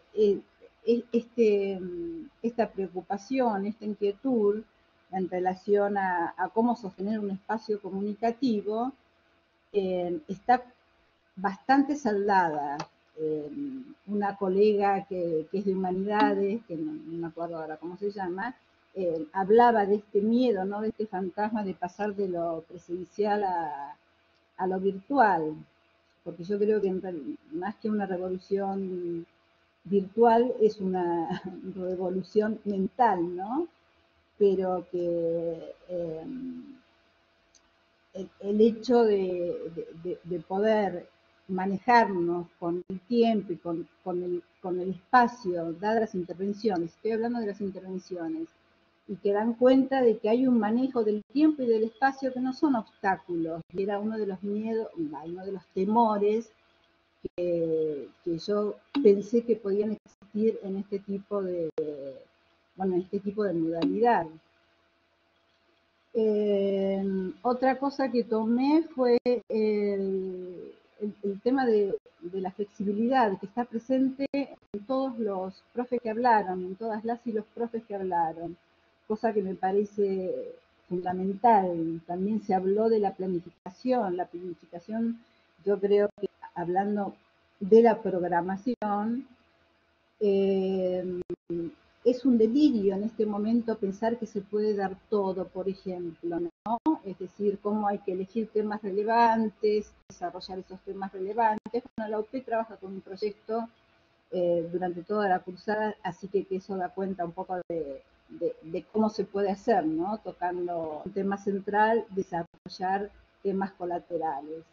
esta preocupación, esta inquietud en relación a cómo sostener un espacio comunicativo está bastante saldada. Una colega que es de humanidades, que no me acuerdo ahora cómo se llama, hablaba de este miedo, ¿no? De este fantasma de pasar de lo presencial a lo virtual, porque yo creo que más que una revolución virtual es una revolución mental, ¿no? Pero que el hecho de poder manejarnos con el tiempo y con el espacio, dadas las intervenciones, estoy hablando de las intervenciones, y que dan cuenta de que hay un manejo del tiempo y del espacio que no son obstáculos, y era uno de los miedos, uno de los temores que yo pensé que podían existir en este tipo de modalidad. Otra cosa que tomé fue el tema de la flexibilidad que está presente en todos los profes que hablaron, en todas las y los profes que hablaron, cosa que me parece fundamental. También se habló de la planificación. La planificación, yo creo que hablando de la programación, es un delirio en este momento pensar que se puede dar todo, por ejemplo, ¿no? Es decir, cómo hay que elegir temas relevantes, desarrollar esos temas relevantes. Bueno, la UP trabaja con un proyecto durante toda la cursada, así que eso da cuenta un poco de cómo se puede hacer, ¿no? Tocando un tema central, desarrollar temas colaterales.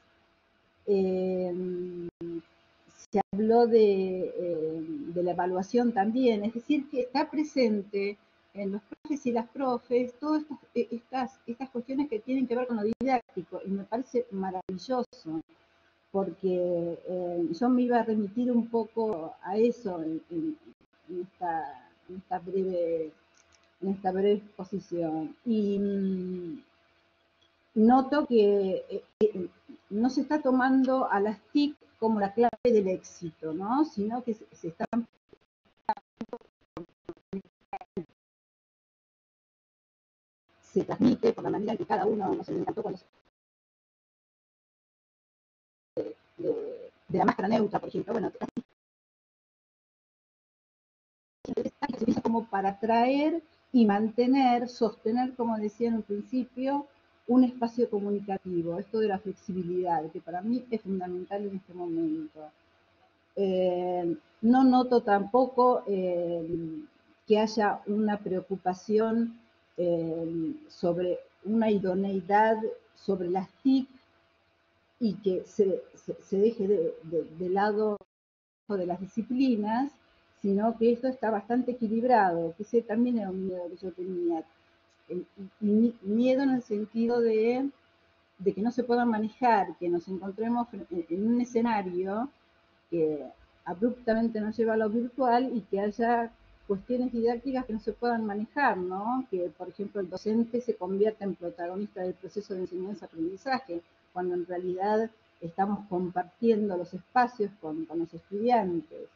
Se habló de la evaluación también, es decir, que está presente en los profes y las profes todas estas cuestiones que tienen que ver con lo didáctico, y me parece maravilloso. porque yo me iba a remitir un poco a eso en esta breve exposición. Y noto que no se está tomando a las TIC como la clave del éxito, ¿no? Sino que se están se transmite por la manera en que cada uno, no sé, me encantó cuando de la máscara neutra, por ejemplo, bueno, se utiliza como para atraer y mantener, sostener, como decía en un principio, un espacio comunicativo, esto de la flexibilidad, que para mí es fundamental en este momento. No noto tampoco que haya una preocupación sobre una idoneidad sobre las TIC y que se deje de lado de las disciplinas, sino que esto está bastante equilibrado, que ese también era un miedo que yo tenía. Miedo en el sentido de que no se puedan manejar, que nos encontremos en un escenario que abruptamente nos lleva a lo virtual y que haya cuestiones didácticas que no se puedan manejar, ¿no? Que, por ejemplo, el docente se convierta en protagonista del proceso de enseñanza-aprendizaje, cuando en realidad estamos compartiendo los espacios con los estudiantes.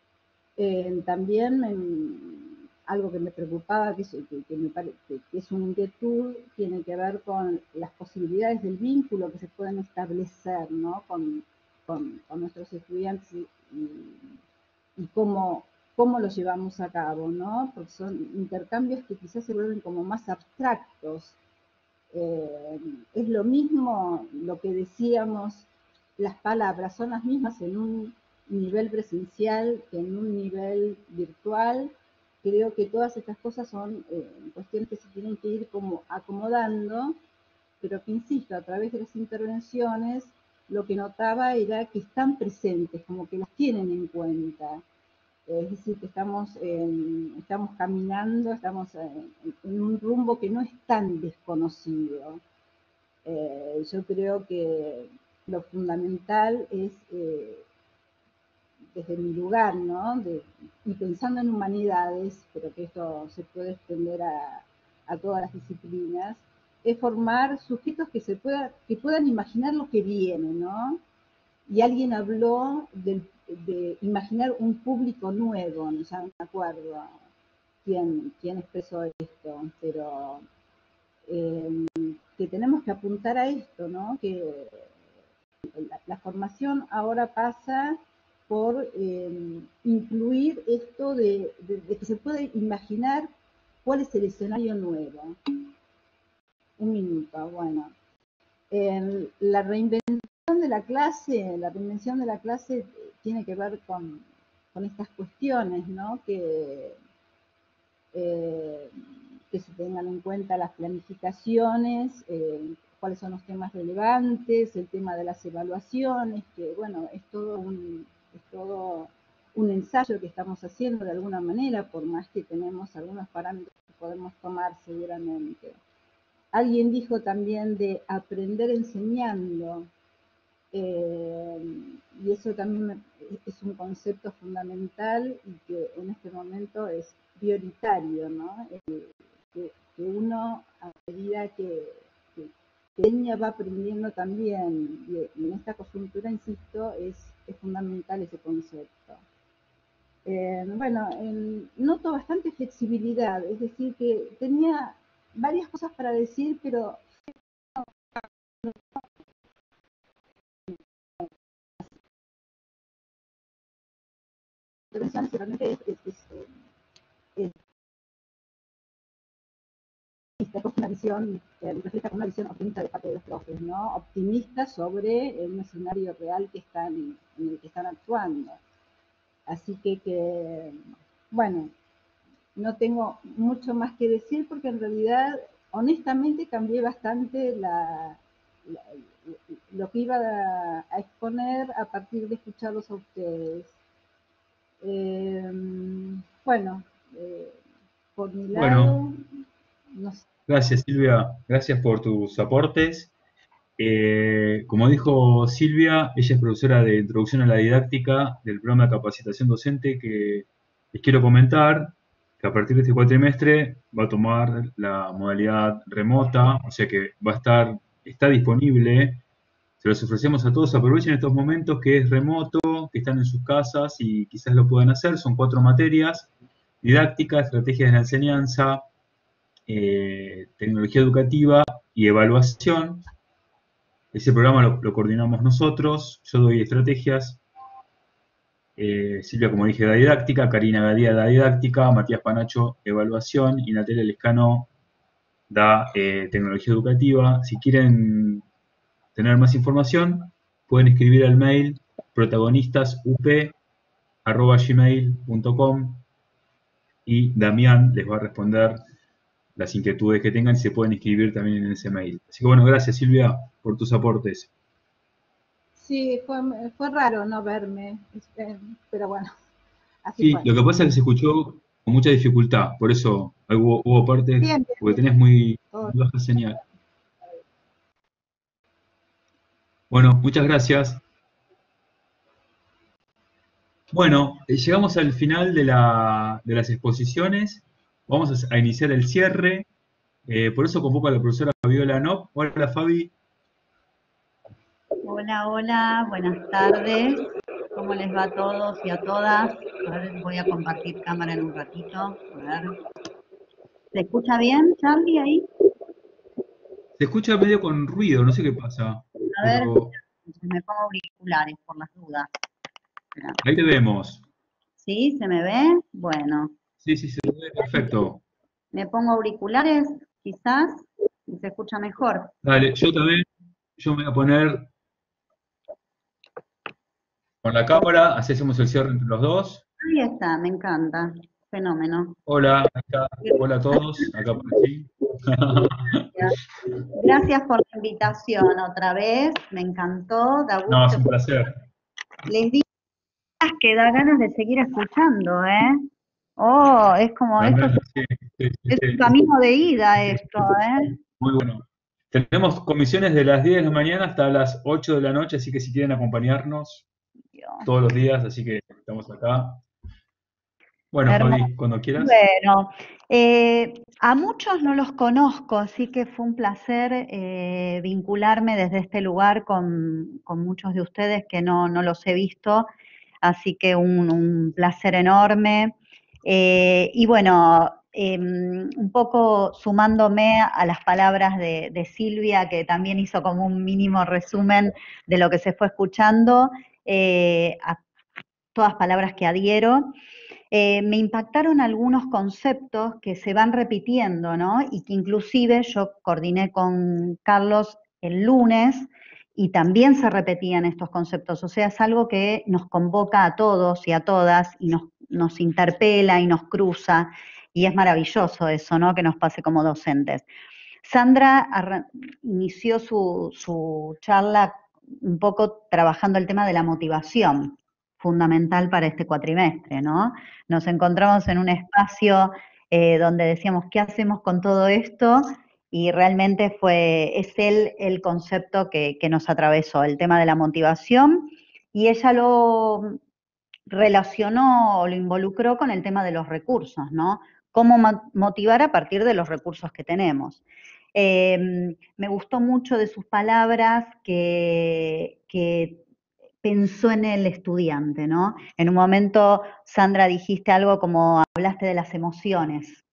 También algo que me preocupaba, que me parece que es una inquietud, tiene que ver con las posibilidades del vínculo que se pueden establecer, ¿no? con nuestros estudiantes y cómo lo llevamos a cabo, ¿no? Porque son intercambios que quizás se vuelven como más abstractos. Es lo mismo lo que decíamos, las palabras son las mismas en un nivel presencial que en un nivel virtual. Creo que todas estas cosas son cuestiones que se tienen que ir como acomodando, pero que, insisto, a través de las intervenciones lo que notaba era que están presentes, como que las tienen en cuenta. Es decir, que estamos caminando, estamos en un rumbo que no es tan desconocido. Yo creo que lo fundamental es, desde mi lugar, ¿no? Y pensando en humanidades, pero que esto se puede extender a todas las disciplinas, es formar sujetos que puedan imaginar lo que viene, ¿no? Y alguien habló de imaginar un público nuevo, ya no me acuerdo quién expresó esto, pero que tenemos que apuntar a esto, ¿no? Que la formación ahora pasa por incluir esto de que se puede imaginar cuál es el escenario nuevo. Un minuto, bueno. La reinvención de la clase tiene que ver con estas cuestiones, ¿no? Que se tengan en cuenta las planificaciones, cuáles son los temas relevantes, el tema de las evaluaciones, que bueno, es todo un ensayo que estamos haciendo de alguna manera, por más que tenemos algunos parámetros que podemos tomar seguramente. Alguien dijo también de aprender enseñando, y eso también es un concepto fundamental y que en este momento es prioritario, ¿no? Que uno, a medida que va aprendiendo también, y en esta coyuntura, insisto, es fundamental ese concepto. Bueno, noto bastante flexibilidad, es decir, que tenía varias cosas para decir, pero realmente una visión, refleja una visión optimista de parte de los profes, ¿no? Optimista sobre un escenario real en el que están actuando. Así que, bueno, no tengo mucho más que decir porque en realidad, honestamente, cambié bastante lo que iba a exponer a partir de escucharlos a ustedes. Bueno, por mi lado, Bueno, no sé. gracias Silvia, gracias por tus aportes. como dijo Silvia, ella es profesora de Introducción a la Didáctica del programa de capacitación docente que les quiero comentar que a partir de este cuatrimestre va a tomar la modalidad remota, o sea que está disponible, se los ofrecemos a todos, aprovechen estos momentos que es remoto, que están en sus casas y quizás lo puedan hacer, son 4 materias: didáctica, estrategias de la enseñanza, tecnología educativa y evaluación. Ese programa lo coordinamos nosotros, yo doy estrategias, Silvia, como dije, da didáctica, Karina Gadía da didáctica, Matías Panacho evaluación y Natalia Lescano da tecnología educativa. Si quieren tener más información, pueden escribir al mail protagonistasup@gmail.com y Damián les va a responder las inquietudes que tengan y se pueden inscribir también en ese mail. Así que bueno, gracias Silvia por tus aportes. Sí, fue raro no verme, pero bueno, así Sí, fue. lo que pasa es que se escuchó con mucha dificultad, por eso hubo partes, Bien, porque tenés muy todo. baja señal. Bueno, muchas gracias. Bueno, llegamos al final de las exposiciones. Vamos a iniciar el cierre. Por eso convoco a la profesora Fabiola Nop. Hola, Fabi. Hola, hola, buenas tardes. ¿Cómo les va a todos y a todas? A ver, voy a compartir cámara en un ratito. A ver. ¿Se escucha bien, Charlie, ahí? Se escucha medio con ruido, no sé qué pasa. A ver, Pero me pongo auriculares por las dudas. Espera. ahí te vemos. ¿Sí? ¿Se me ve? Bueno. Sí, se ve perfecto. Me pongo auriculares, quizás, y se escucha mejor. Dale, yo también. Yo me voy a poner con la cámara, así hacemos el cierre entre los dos. Ahí está, me encanta. Fenómeno. Hola, acá. Hola a todos. Acá por aquí. Gracias por la invitación otra vez. Me encantó. Da gusto. No, es un placer. Les digo que da ganas de seguir escuchando, ¿eh? Oh, es como esto, es un camino de ida esto, ¿eh? Muy bueno. Tenemos comisiones de las 10 de la mañana hasta las 8 de la noche, así que si quieren acompañarnos todos los días, así que estamos acá. Bueno, Fabi, cuando quieras. Bueno, a muchos no los conozco, así que fue un placer vincularme desde este lugar con muchos de ustedes que no los he visto, así que un placer enorme. Y bueno, un poco sumándome a las palabras de Silvia, que también hizo como un mínimo resumen de lo que se fue escuchando, a todas palabras que adhiero. Me impactaron algunos conceptos que se van repitiendo, ¿no? Y que inclusive yo coordiné con Carlos el lunes y también se repetían estos conceptos. O sea, es algo que nos convoca a todos y a todas y nos interpela y nos cruza. Y es maravilloso eso, ¿no? Que nos pase como docentes. Sandra inició su charla un poco trabajando el tema de la motivación, fundamental para este cuatrimestre, ¿no? Nos encontramos en un espacio donde decíamos, ¿qué hacemos con todo esto? Y realmente es el concepto que nos atravesó, el tema de la motivación, y ella lo relacionó o lo involucró con el tema de los recursos, ¿no? Cómo motivar a partir de los recursos que tenemos. Me gustó mucho de sus palabras que pensó en el estudiante, ¿no? En un momento, Sandra, dijiste algo como, hablaste de las emociones,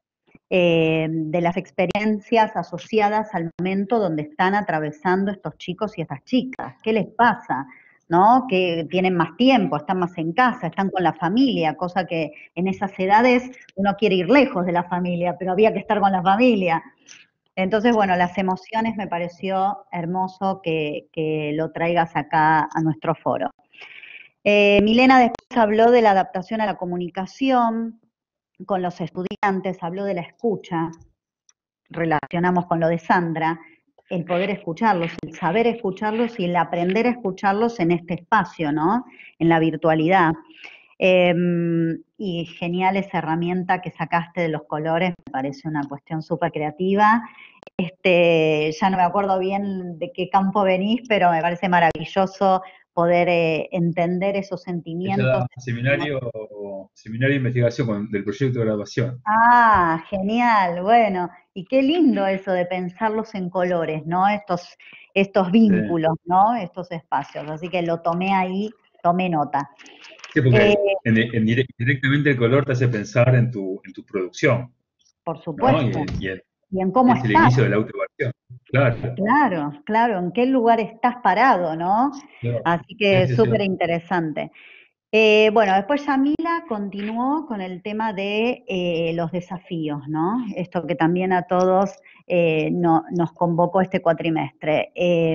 de las experiencias asociadas al momento donde están atravesando estos chicos y estas chicas. ¿Qué les pasa? ¿No? Que tienen más tiempo, están más en casa, están con la familia, cosa que en esas edades uno quiere ir lejos de la familia, pero había que estar con la familia. Entonces, bueno, las emociones me pareció hermoso que lo traigas acá a nuestro foro. Milena después habló de la adaptación a la comunicación con los estudiantes, habló de la escucha, relacionamos con lo de Sandra, el poder escucharlos, el saber escucharlos y el aprender a escucharlos en este espacio, ¿no? En la virtualidad. Y genial esa herramienta que sacaste de los colores, me parece una cuestión súper creativa. Ya no me acuerdo bien de qué campo venís, pero me parece maravilloso poder entender esos Ella sentimientos. da seminario de investigación del proyecto de graduación. Ah, genial, bueno, y qué lindo eso de pensarlos en colores, ¿no? Estos vínculos, ¿no? Estos espacios, así que lo tomé ahí, tomé nota. Sí, porque directamente el color te hace pensar en tu producción, Por ¿no? supuesto, Y y en cómo es el estás. inicio de la autoevaluación. Claro. Claro, claro, en qué lugar estás parado, ¿no? Claro. Así que Sí, sí, súper sí. interesante. Bueno, después Yamila continuó con el tema de los desafíos, ¿no? Esto que también a todos nos convocó este cuatrimestre.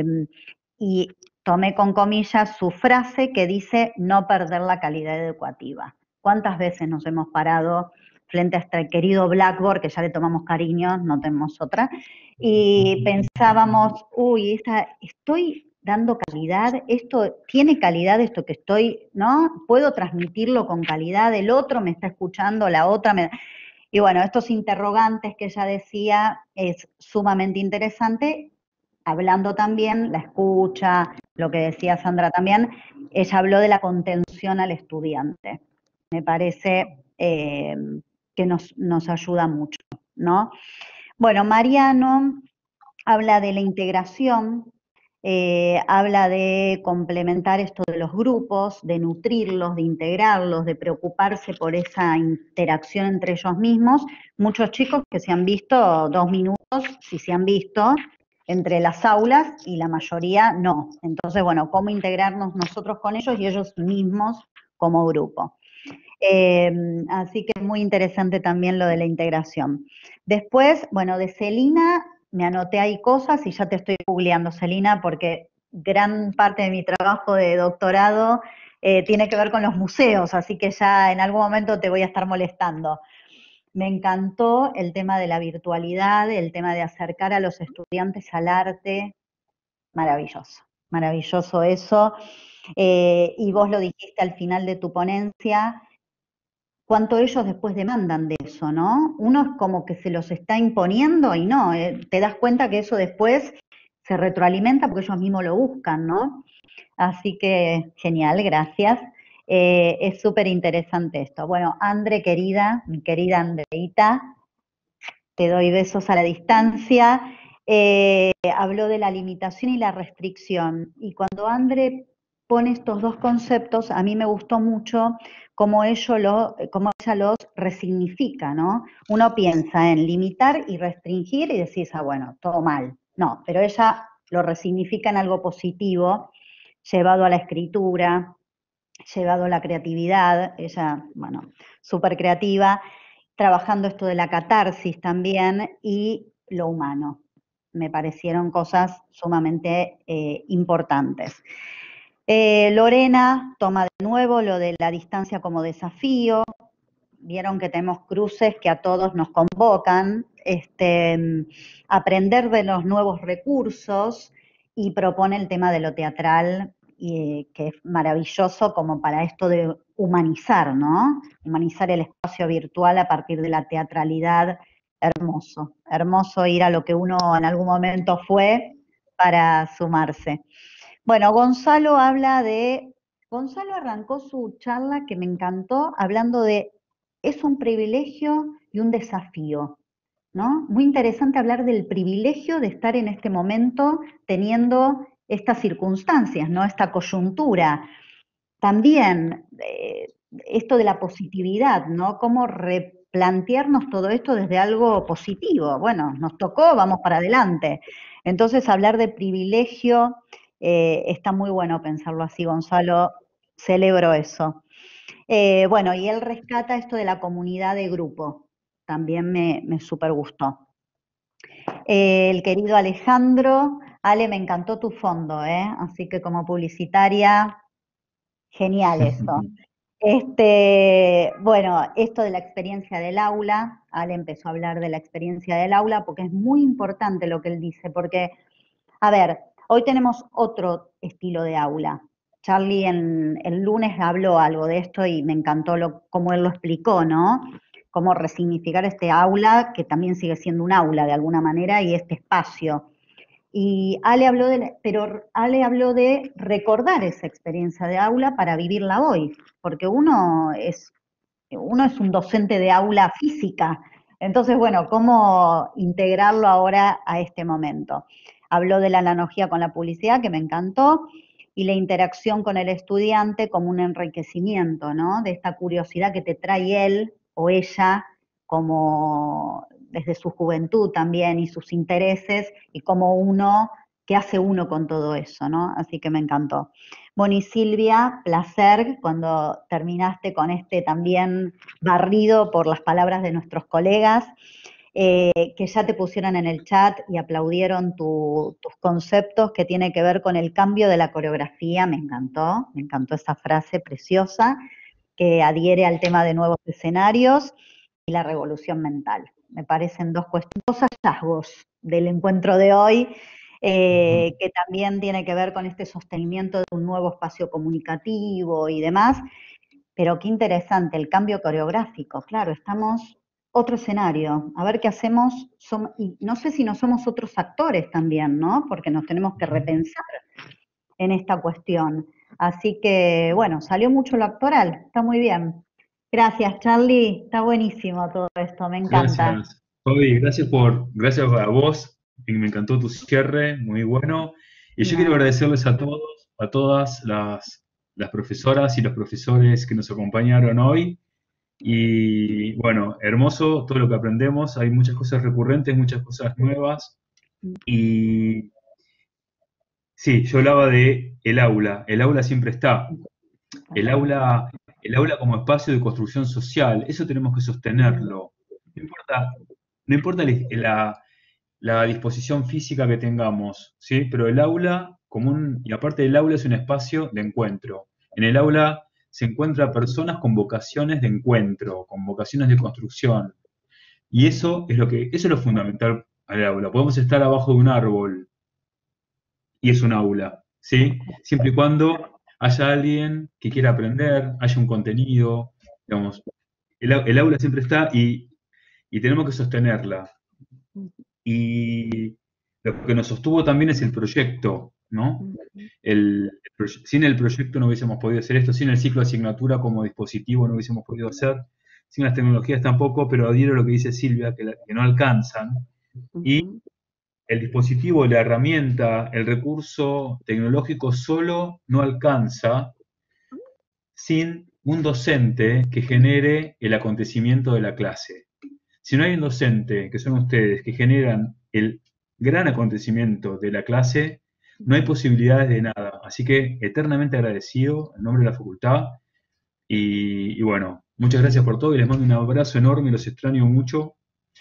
Y tomé con comillas su frase que dice no perder la calidad educativa. ¿Cuántas veces nos hemos parado frente a este querido Blackboard, que ya le tomamos cariño, no tenemos otra, y pensábamos, uy, estoy dando calidad, esto tiene calidad, esto que estoy, ¿no? Puedo transmitirlo con calidad, el otro me está escuchando, la otra me... Y bueno, estos interrogantes que ella decía es sumamente interesante, hablando también, la escucha, lo que decía Sandra también, ella habló de la contención al estudiante. Me parece que nos ayuda mucho, ¿no? Bueno, Mariano habla de la integración, habla de complementar esto de los grupos, de nutrirlos, de integrarlos, de preocuparse por esa interacción entre ellos mismos. Muchos chicos que se han visto 2 minutos, si se han visto, entre las aulas y la mayoría no. Entonces, bueno, cómo integrarnos nosotros con ellos y ellos mismos como grupo. Así que muy interesante también lo de la integración. Después, bueno, de Celina me anoté ahí cosas y ya te estoy googleando, Celina, porque gran parte de mi trabajo de doctorado tiene que ver con los museos, así que ya en algún momento te voy a estar molestando. Me encantó el tema de la virtualidad, el tema de acercar a los estudiantes al arte, maravilloso, maravilloso eso. Y vos lo dijiste al final de tu ponencia, cuánto ellos después demandan de eso, ¿no? Uno es como que se los está imponiendo y no, te das cuenta que eso después se retroalimenta porque ellos mismos lo buscan, ¿no? Así que genial, gracias. Es súper interesante esto. Bueno, Andre, querida, mi querida Andreita, te doy besos a la distancia. Habló de la limitación y la restricción. Y cuando Andre pone estos dos conceptos, a mí me gustó mucho cómo ella los resignifica, ¿no? Uno piensa en limitar y restringir y decís, bueno, todo mal. No, pero ella lo resignifica en algo positivo, llevado a la escritura, llevado a la creatividad. Ella, bueno, súper creativa, trabajando esto de la catarsis también y lo humano. Me parecieron cosas sumamente importantes. Lorena toma de nuevo lo de la distancia como desafío. Vieron que tenemos cruces que a todos nos convocan, aprender de los nuevos recursos y propone el tema de lo teatral, que es maravilloso como para esto de humanizar, ¿no? Humanizar el espacio virtual a partir de la teatralidad. Hermoso, hermoso ir a lo que uno en algún momento fue para sumarse. Bueno, Gonzalo arrancó su charla que me encantó hablando de es un privilegio y un desafío, ¿no? Muy interesante hablar del privilegio de estar en este momento teniendo estas circunstancias, ¿no? Esta coyuntura. También esto de la positividad, ¿no? Cómo replantearnos todo esto desde algo positivo. Bueno, nos tocó, vamos para adelante. Entonces, hablar de privilegio está muy bueno pensarlo así, Gonzalo. Celebro eso. Bueno, y él rescata esto de la comunidad de grupo. También me súper gustó. El querido Alejandro, Ale, me encantó tu fondo, así que como publicitaria, genial eso. Bueno, esto de la experiencia del aula, Ale empezó a hablar de la experiencia del aula porque es muy importante lo que él dice, porque, a ver, hoy tenemos otro estilo de aula. Charlie el lunes habló algo de esto y me encantó cómo él lo explicó, ¿no? Cómo resignificar este aula, que también sigue siendo un aula de alguna manera, y este espacio. Y Ale habló de recordar esa experiencia de aula para vivirla hoy, porque uno es un docente de aula física. Entonces, bueno, ¿cómo integrarlo ahora a este momento? Habló de la analogía con la publicidad, que me encantó, y la interacción con el estudiante como un enriquecimiento, ¿no? De esta curiosidad que te trae él o ella como desde su juventud también y sus intereses, y qué hace uno con todo eso, ¿no? Así que me encantó. Bueno, y Silvia, placer cuando terminaste con este también barrido por las palabras de nuestros colegas, que ya te pusieron en el chat y aplaudieron tus conceptos que tiene que ver con el cambio de la coreografía. Me encantó esa frase preciosa que adhiere al tema de nuevos escenarios y la revolución mental. Me parecen dos hallazgos del encuentro de hoy, que también tiene que ver con este sostenimiento de un nuevo espacio comunicativo y demás, pero qué interesante el cambio coreográfico. Claro, estamos otro escenario, a ver qué hacemos, y no sé si no somos otros actores también, ¿no? Porque nos tenemos que repensar en esta cuestión. Así que, bueno, salió mucho lo actoral, está muy bien. Gracias, Charlie, está buenísimo todo esto, me encanta. Gracias, Fabi, gracias a vos, me encantó tu cierre, muy bueno. Y yo quiero agradecerles a todos, a todas las profesoras y los profesores que nos acompañaron hoy. Y bueno, hermoso todo lo que aprendemos, hay muchas cosas recurrentes, muchas cosas nuevas. Y sí, yo hablaba de el aula siempre está. El aula como espacio de construcción social, eso tenemos que sostenerlo. No importa la disposición física que tengamos, ¿sí? Pero el aula y aparte del aula es un espacio de encuentro. En el aula se encuentran personas con vocaciones de encuentro, con vocaciones de construcción. Y eso es lo fundamental al aula. Podemos estar abajo de un árbol y es un aula, ¿sí? Siempre y cuando haya alguien que quiera aprender, haya un contenido, digamos. El aula siempre está y tenemos que sostenerla. Y lo que nos sostuvo también es el proyecto, ¿no? Sin el proyecto no hubiésemos podido hacer esto, sin el ciclo de asignatura como dispositivo no hubiésemos podido hacer, sin las tecnologías tampoco, pero adhiero a lo que dice Silvia, que no alcanzan. Y el dispositivo, la herramienta, el recurso tecnológico solo no alcanza sin un docente que genere el acontecimiento de la clase. Si no hay un docente, que son ustedes, que generan el gran acontecimiento de la clase, no hay posibilidades de nada. Así que eternamente agradecido en nombre de la facultad. Y bueno, muchas gracias por todo y les mando un abrazo enorme, los extraño mucho.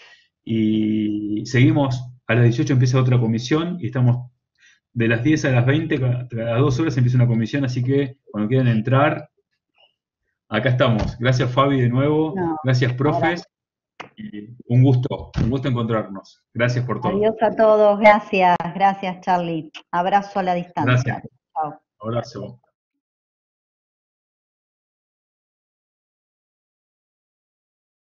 Y seguimos, a las 18 empieza otra comisión y estamos de las 10 a las 20, a las 2 horas empieza una comisión, así que cuando quieran entrar, acá estamos. Gracias Fabi de nuevo, gracias profes. Y un gusto encontrarnos. Gracias por todo. Adiós a todos, gracias Charlie. Abrazo a la distancia. Gracias. Chao. Abrazo.